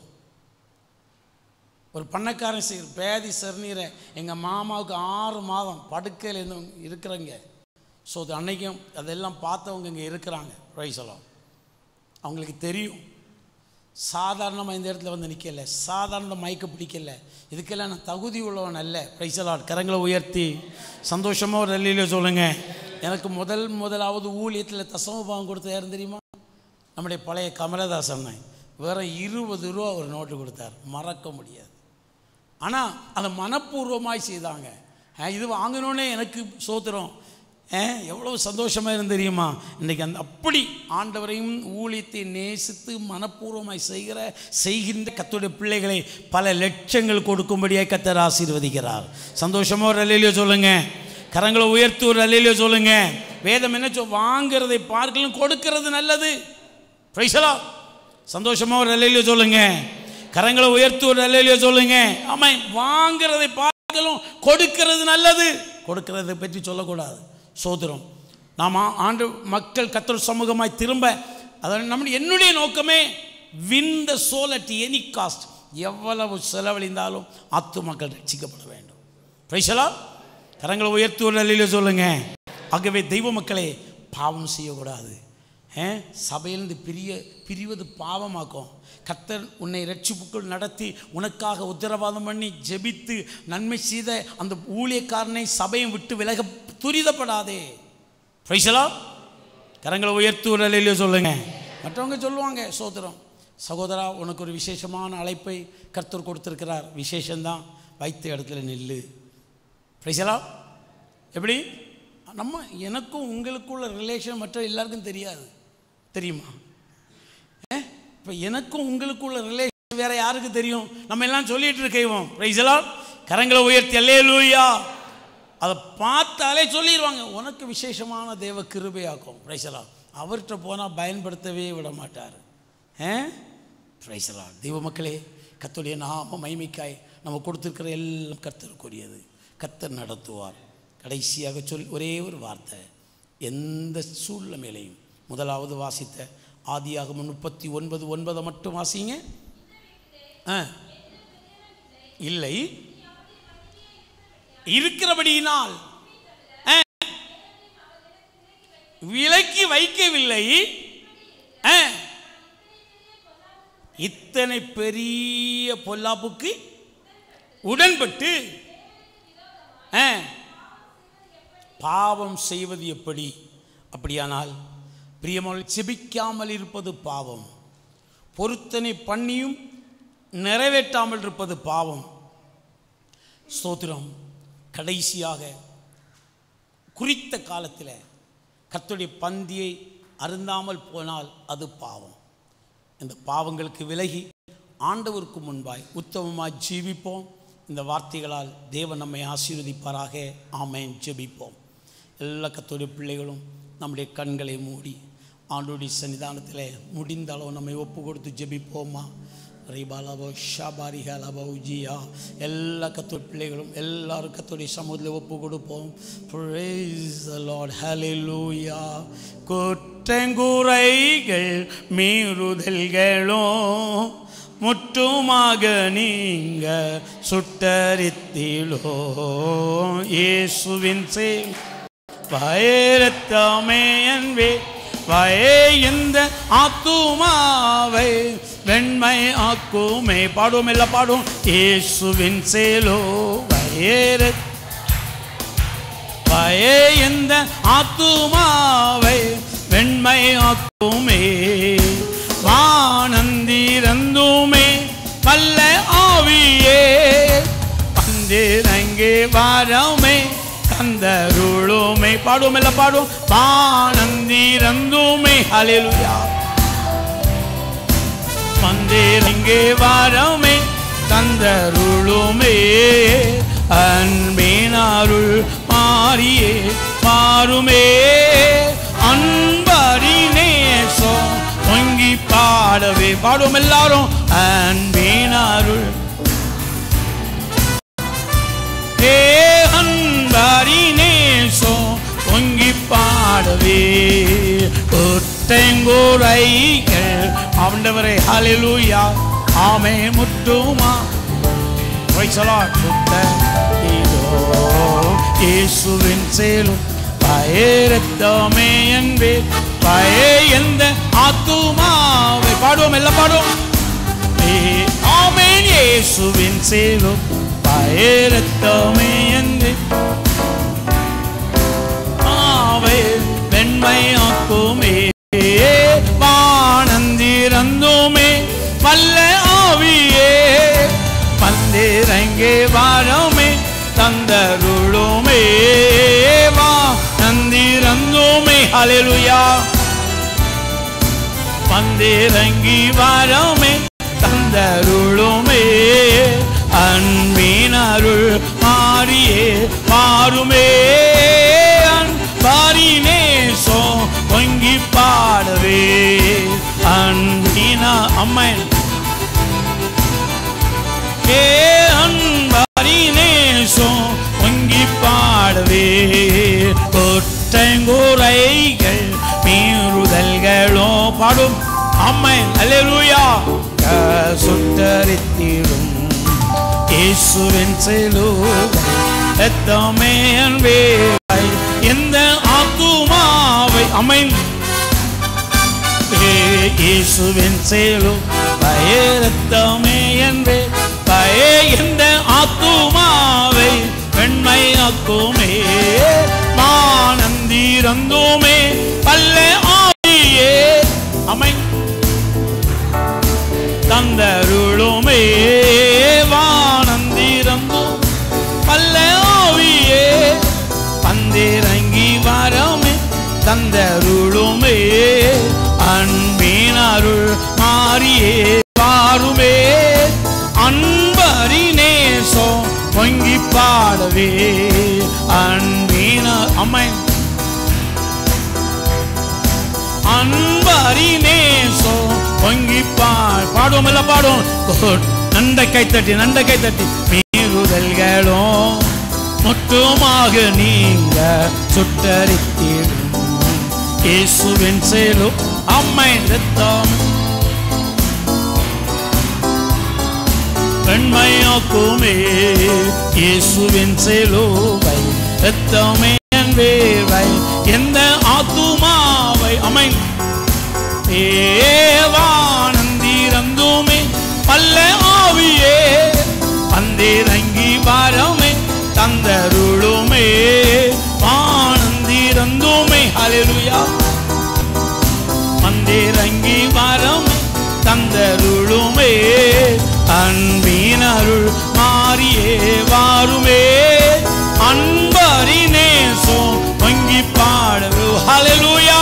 ஒரு பண்ணக்காரன் செய்கிற பேதி சர்நீரை எங்கள் மாமாவுக்கு 6 மாதம் படுக்கையில் இருந்து இருக்கிறங்க. அன்னைக்கும் அதெல்லாம் பார்த்தவங்க இங்கே இருக்கிறாங்க. பிரைஸ்லாம் அவங்களுக்கு தெரியும். சாதாரணமாக இந்த இடத்துல வந்து நிற்கலை, சாதாரண மயக்க பிடிக்கல, இதுக்கெல்லாம் நான் தகுதி உள்ளவன் அல்ல. பிரைஸ்லாட். கரங்களை உயர்த்தி சந்தோஷமாக ஒரு அல்லேலூயா சொல்லுங்கள். எனக்கு முதலாவது ஊழியத்தில் தசமபாகம் கொடுத்த யாரும் தெரியுமா? நம்முடைய பழைய கமலதாசன். வேறு 20 ரூபா ஒரு நோட்டு கொடுத்தார், மறக்க முடியாது. ஆனால் அதை மனப்பூர்வமாய் செய்தாங்க. இது வாங்கினோன்னே எனக்கு சோத்திரம் எவ்வளவு சந்தோஷமாக இருந்து தெரியுமா? இன்றைக்கி அப்படி ஆண்டவரையும் ஊழியத்தை நேசித்து மனப்பூர்வமாய் செய்கின்ற கர்த்தருடைய பிள்ளைகளை பல லட்சங்கள் கொடுக்கும்படியாக கர்த்தர் ஆசீர்வதிக்கிறார். சந்தோஷமாக ஒரு அல்லேலூயா சொல்லுங்க. கரங்களை உயர்த்தி ஒரு அல்லேலூயா சொல்லுங்க. வேதம் என்ன வாங்கிறதை பார்க்கலாம் கொடுக்கிறது நல்லது. Praise the Lord. சந்தோஷமாக ஒரு அல்லேலூயா சொல்லுங்க. கரங்களை உயர்த்தி ஒரு அல்லேலூயா சொல்லுங்க. ஆமாம், வாங்கிறதை பார்க்கலாம் கொடுக்கிறது நல்லது. கொடுக்கிறதை பற்றி சொல்லக்கூடாது. சோதரம், நாம் ஆண்டு மக்கள் கர்த்தர் சமூகமாய் திரும்ப, அதாவது நம்முடைய என்னுடைய நோக்கமே win the soul at any cost. எவ்வளவு செலவழிந்தாலும் ஆத்து மக்கள் ரட்சிக்கப்பட வேண்டும். Praise the Lord. கரங்களை உயர்த்தி ஒரு அல்லேலூயா சொல்லுங்க. ஆகவே தெய்வ மக்களே, பாவம் செய்யக்கூடாது. சபையிலிருந்து பிரிவது பாவமாக்கும். கர்த்தர் உன்னை ரட்சிப்புக்குள் நடத்தி உனக்காக உத்தரவாதம் பண்ணி ஜெபித்து நன்மை செய்த அந்த ஊழியக்காரனை சபையை விட்டு விலக துரிதப்படாதே. Price the Lord. கரங்களை உயர்த்தி ஒரு அல்லேலூயா சொல்லுங்க. மற்றவங்க சொல்லுவாங்க, சோதரம் சகோதரா, உனக்கு ஒரு விசேஷமான அழைப்பை கர்த்தர் கொடுத்துருக்கிறார். விசேஷந்தான், வைத்த இடத்துல நில்லு. Praise the Lord. எப்படி எனக்கும் உங்களுக்குள்ள ரிலேஷன் மற்ற எல்லாருக்கும் தெரியாது, தெரியுமா? இப்போ எனக்கும் உங்களுக்குள்ள ரிலேஷன் வேற யாருக்கு தெரியும்? நம்ம எல்லாம் சொல்லிட்டு இருக்கோம். Praise the Lord. கரங்களை உயர்த்தி அல்லேலூயா. அதை பார்த்தாலே சொல்லிடுவாங்க, உனக்கு விசேஷமான தேவ கிருபையாக்கும். Price the Lord. அவர்கிட்ட போனால் பயன்படுத்தவே விட மாட்டார். Praise the Lord. தெய்வ மக்களே, கர்த்தருடைய நாம மகிமைக்காய் நம்ம கொடுத்துருக்கிற எல்லாம் கர்த்தருக்குரியது. கர்த்தர் நடத்துவார். கடைசியாக ஒரே ஒரு வார்த்தை, எந்த சூழ்நிலையிலையும் முதலாவது வாசித்த ஆதியாகமம் 39:9 மட்டும் வாசிங்க. இல்லை, இருக்கிறபடியினால் விலக்கி வைக்கவில்லை. இத்தனை பெரிய பொல்லாப்புக்கு உடன்பட்டு பாவம் செய்வது எப்படி? அப்படியானால் பிரியமான, செபிக்காமல் இருப்பது பாவம், பொருத்தனை பண்ணியும் நிறைவேற்றாமல் இருப்பது பாவம். ஸ்தோத்திரம். கடைசியாக குறித்த காலத்தில் கர்த்தருடைய பந்தியை அருந்தாமல் போனால் அது பாவம். இந்த பாவங்களுக்கு விலகி ஆண்டவருக்கு முன்பாய் உத்தமமாய் ஜீவிப்போம். இந்த வார்த்தைகளால் தேவன் நம்மை ஆசீர்வதிப்பாராக. ஆமென். ஜெபிப்போம். எல்லா கர்த்தருடைய பிள்ளைகளும் நம்முடைய கண்களை மூடி ஆண்டவருடைய சன்னிதானத்தில் முடிந்த அளவு நம்மை ஒப்பு கொடுத்து ஜெபிப்போமா? ரிபாலபோ ஷாபாரிஹலபௌஜியா. எல்லா கர்த்தருடைய பிள்ளைகளும் எல்லாரும் கர்த்தருடைய சமூகத்தில் ஒப்பு கொடுப்போம். Praise the Lord. Hallelujah. குற்றங்குறைகள் மீறுதல்களோ முற்றுமாக நீங்க சுட்டரித்திலோ இயேசுவின் சேவை வயரத்தமே என்பே வயே இந்த ஆத்துமாவை வெண்மை ஆக்குமே. பாடுவோம், எல்லாம் பாடுவோம். இயேசுவின் சேலோ வயே இந்த ஆத்துமாவை வெண்மை ஆக்குமே. வானந்திரந்துமே வல்ல ஆவியே வந்திறங்கே வாரமே தந்தருளுமே. பாடுவோம், எல்லாம் பாடுவோம். வானந்திறந்துமே. ஹல்லேலூயா. வந்தேரிங்கே வரமே தந்தருளுமே. அன்பின் அருள் மாறியே மாறுமே. அன்பரின் நேசம் பொங்கி பாடவே. பாடுவோம் எல்லாரும். அன்பின் அருள் அன்பரின் நேசம் பொங்கி பாடவே. ஒட்டங்குறைகள் ஆண்டவரே ஹல்லேலூயா ஆமென் முட்டுமா. Price the Lord. இயேசுவின் சேலும் பயரத்தமே என்பே பயே எந்த ஆத்துமாவை. பாடுவோம், எல்லாம் பாடுவோம். ஆமென். இயேசுவின் சேலும் பயரத்தமே என்பே ஆவே வெண்மையாக்குமே. வானந்திறந்துமே வல்ல ஆவியே வந்திறங்கே வரமே தந்தருளுமே. வானந்திறந்துமே. ஹல்லேலூயா. வந்திறங்கி வரமே தந்தருளுமே. அன்பின் அருள் மாறியே மாறுமே. அன்பரின் நேசம் பொங்கி பாடவே. அன்பினா அம்மன் அன்பரின் நேசம் பொங்கி பாடவே. கொட்டங்குறைகள் மீறுதல்களோ. பாடும் அம்மன். அல்லேலூயா. சுட்டரித்திடும் இயேசுவின் சிலுவை இரத்தமே என்பே எந்த ஆத்துமாவை. அம்மன். இயேசுவின் சிலுவை இரத்தமே என்பே பயே எந்த ஆத்துமாவை வெண்மையாக்குமே. வானந்திறந்துமே வல்ல ஆவியே அம்மன் தந்தருளுமே. வானந்திறந்தும் வல்ல ஆவியே வந்திறங்கி வரமே தந்தருளுமே. அன்பின் அருள் மாறியே மாறுமே. அன்பரின் நேசம் பொங்கி பாடவே. அன்பின் அம்மன் அன்பரின் நேசம் பொங்கி பாடுவோம், எல்லாம் பாடுவோம். நண்டை கைத்தட்டி நண்டை கைத்தட்டி. மீறுதல்களும் முற்றுமாக நீங்க சுட்டரித்திடும் இயேசுவின் சேலும் அம்மன் இரத்தம் வெண்மையாக்குமே. இயேசுவின் சிலுவை இரத்தமே வேர்வை எந்த ஆத்துமாவை. அம்மன். வானந்திறந்துமே வல்ல ஆவியே வந்திறங்கி வரமே தந்தருளுமே. வானந்திறந்துமே. ஹல்லேலூயா. வந்திறங்கி வரமே தந்தருளுமே. அன்பின் அருள் மாறியே வாருமே. அன்பரின் நேசம் பொங்கி பாடவே. ஹல்லேலூயா.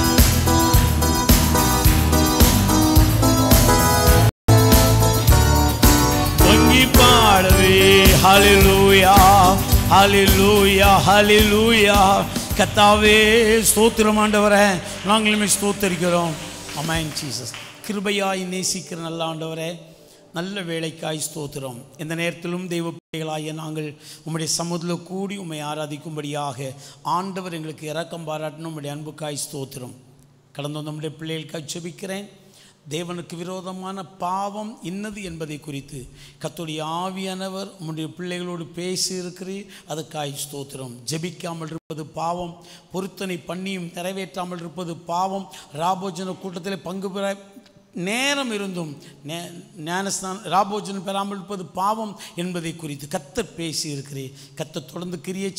பொங்கி பாடவே. ஹல்லேலூயா ஹல்லேலூயா ஹல்லேலூயா. கர்த்தாவே ஸ்தோத்திரம் ஆண்டவரே, நாங்களுமே ஸ்தோத்திரிக்கிறோம். Amen Jesus. கிருபையாய் நேசிக்கிற நல்ல ஆண்டவரே, நல்ல வேளைக்காய் ஸ்தோத்திரம். இந்த நேரத்திலும் தெய்வ பிள்ளைகளாகிய நாங்கள் உம்முடைய சமூகத்தில் கூடி உம்மை ஆராதிக்கும்படியாக ஆண்டவர் எங்களுக்கு இரக்கம் பாராட்டணும். உம்முடைய அன்புக்காய் ஸ்தோத்திரம். கடந்த நம்முடைய பிள்ளைகளுக்காய் ஜெபிக்கிறேன். தேவனுக்கு விரோதமான பாவம் இன்னது என்பதை குறித்து கர்த்தருடைய ஆவியானவர் உம்முடைய பிள்ளைகளோடு பேசி இருக்கிறீர். அதுக்காய் ஸ்தோத்திரம். ஜெபிக்காமல் இருப்பது பாவம், பொருத்தனை பண்ணியும் நிறைவேற்றாமல் இருப்பது பாவம், ராபோஜன கூட்டத்தில் பங்கு பெற நேரம் இருந்தும் ஞானஸ்நானம் ராபோஜனம் பெறாமல் இருப்பது பாவம் என்பதை குறித்து கர்த்தர் பேசி இருக்கிறேன். கர்த்தர் தொடர்ந்து கிரியை செய்யும்.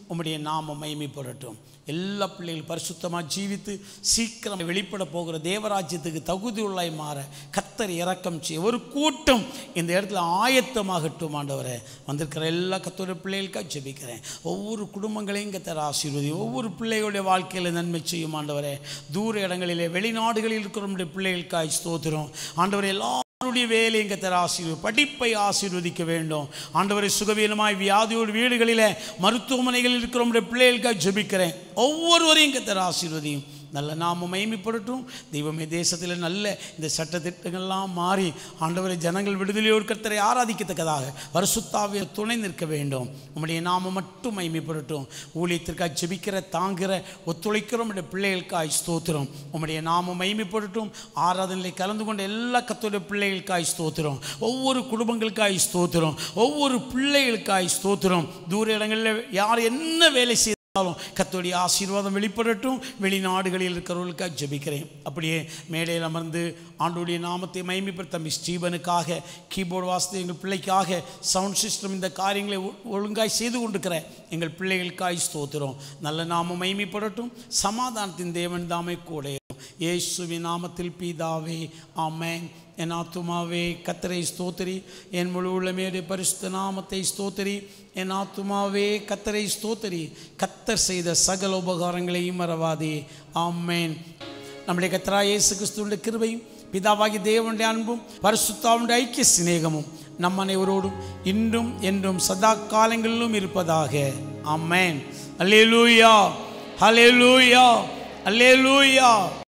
உம்முடைய நாமம் மகிமைப்படட்டும். எல்லா பிள்ளைகளும் பரிசுத்தமாக ஜீவித்து சீக்கிரம் வெளிப்பட போகிற தேவராஜ்யத்துக்கு தகுதியுள்ளாய் மாற கர்த்தர் இரக்கம் செய்ய ஒரு கூட்டம் இந்த இடத்துல ஆயத்தமாகட்டும். ஆண்டவரே, வந்திருக்கிற எல்லா கர்த்தருடைய பிள்ளைகளுக்காக ஜெபிக்கிறேன். ஒவ்வொரு குடும்பங்களையும் கர்த்தர் ஆசீர்வதி. ஒவ்வொரு பிள்ளைகளுடைய வாழ்க்கையில் நன்மை செய்யும். ஆண்டவரே, தூர இடங்களிலே வெளிநாடுகளில் இருக்கிற நம்முடைய பிள்ளைகளுக்காக ஸ்தோத்திரம். ஆண்டவரே, எல்லாருடைய வேலையும் கர்த்தர் ஆசீர்வதி, படிப்பை ஆசீர்வதிக்க வேண்டும். ஆண்டவரை, சுகவீனமாய் வியாதியோடு வீடுகளில் மருத்துவமனைகளில் இருக்கிற நம்முடைய பிள்ளைகளுக்காக ஜெபிக்கிறேன். ஒவ்வொருவரையும் கர்த்தர் ஆசீர்வதியும். நல்ல நாமம் மகிமைப்படட்டும். தெய்வமே, தேசத்தில் நல்ல இந்த சட்டத்திட்டங்கள்லாம் மாறி ஆண்டவரை ஜனங்கள் விடுதலையோடு கர்த்தரை ஆராதிக்கத்தக்கதாக பரிசுத்தாவிய துணை நிற்க வேண்டும். உம்முடைய நாமம் மட்டும் மகிமைப்படட்டும். ஊழியத்திற்காக ஜெபிக்கிற தாங்குகிற ஒத்துழைக்கிற நம்முடைய பிள்ளைகளுக்காய் ஸ்தோத்திரம். உம்முடைய நாமம் மகிமைப்படட்டும். ஆராதனையில் கலந்து கொண்ட எல்லா கர்த்தருடைய பிள்ளைகளுக்காய் ஸ்தோத்திரம். ஒவ்வொரு குடும்பங்களுக்காய் ஸ்தோத்திரம். ஒவ்வொரு பிள்ளைகளுக்காய் ஸ்தோத்திரம். தூர இடங்களில் யார் என்ன வேலை செய்ய கர்த்தருடைய ஆசீர்வாதம் வெளிப்படட்டும். வெளிநாடுகளில் இருக்கிறவர்களுக்காக ஜெபிக்கிறேன். அப்படியே மேடையில் அமர்ந்து ஆண்டவருடைய நாமத்தை மகிமைப்படுத்த தம்பி ஸ்டீபனுக்காக, கீபோர்டு வாசித்து எங்கள் பிள்ளைக்காக, சவுண்ட் சிஸ்டம், இந்த காரியங்களை ஒழுங்காய் செய்து கொண்டிருக்கிற எங்கள் பிள்ளைகளுக்காய் ஸ்தோத்திரம். நல்ல நாமம் மகிமைப்படட்டும். சமாதானத்தின் தேவன் தாமே கூட. இயேசுவின் நாமத்தில் பிதாவே, ஆமென். என் ஆத்துமாவே கர்த்தரை ஸ்தோத்திரி, என் முழு உள்ளமையுடைய பரிசுத்த நாமத்தை ஸ்தோத்திரி. என் ஆத்துமாவே கர்த்தரை ஸ்தோத்திரி, கர்த்தர் செய்த சகல உபகாரங்களையும் மறவாதே. ஆமென். நம்முடைய கர்த்தராகிய இயேசு கிறிஸ்துவின் கிருபையும் பிதாவாகிய தேவனுடைய அன்பும் பரிசுத்தாவினுடைய ஐக்கிய சிநேகமும் நம் அனைவரோடும் இன்றும் என்றும் சதா காலங்களிலும் இருப்பதாக. ஆமென். அல்லேலூயா, அல்லேலூயா, அல்லேலூயா.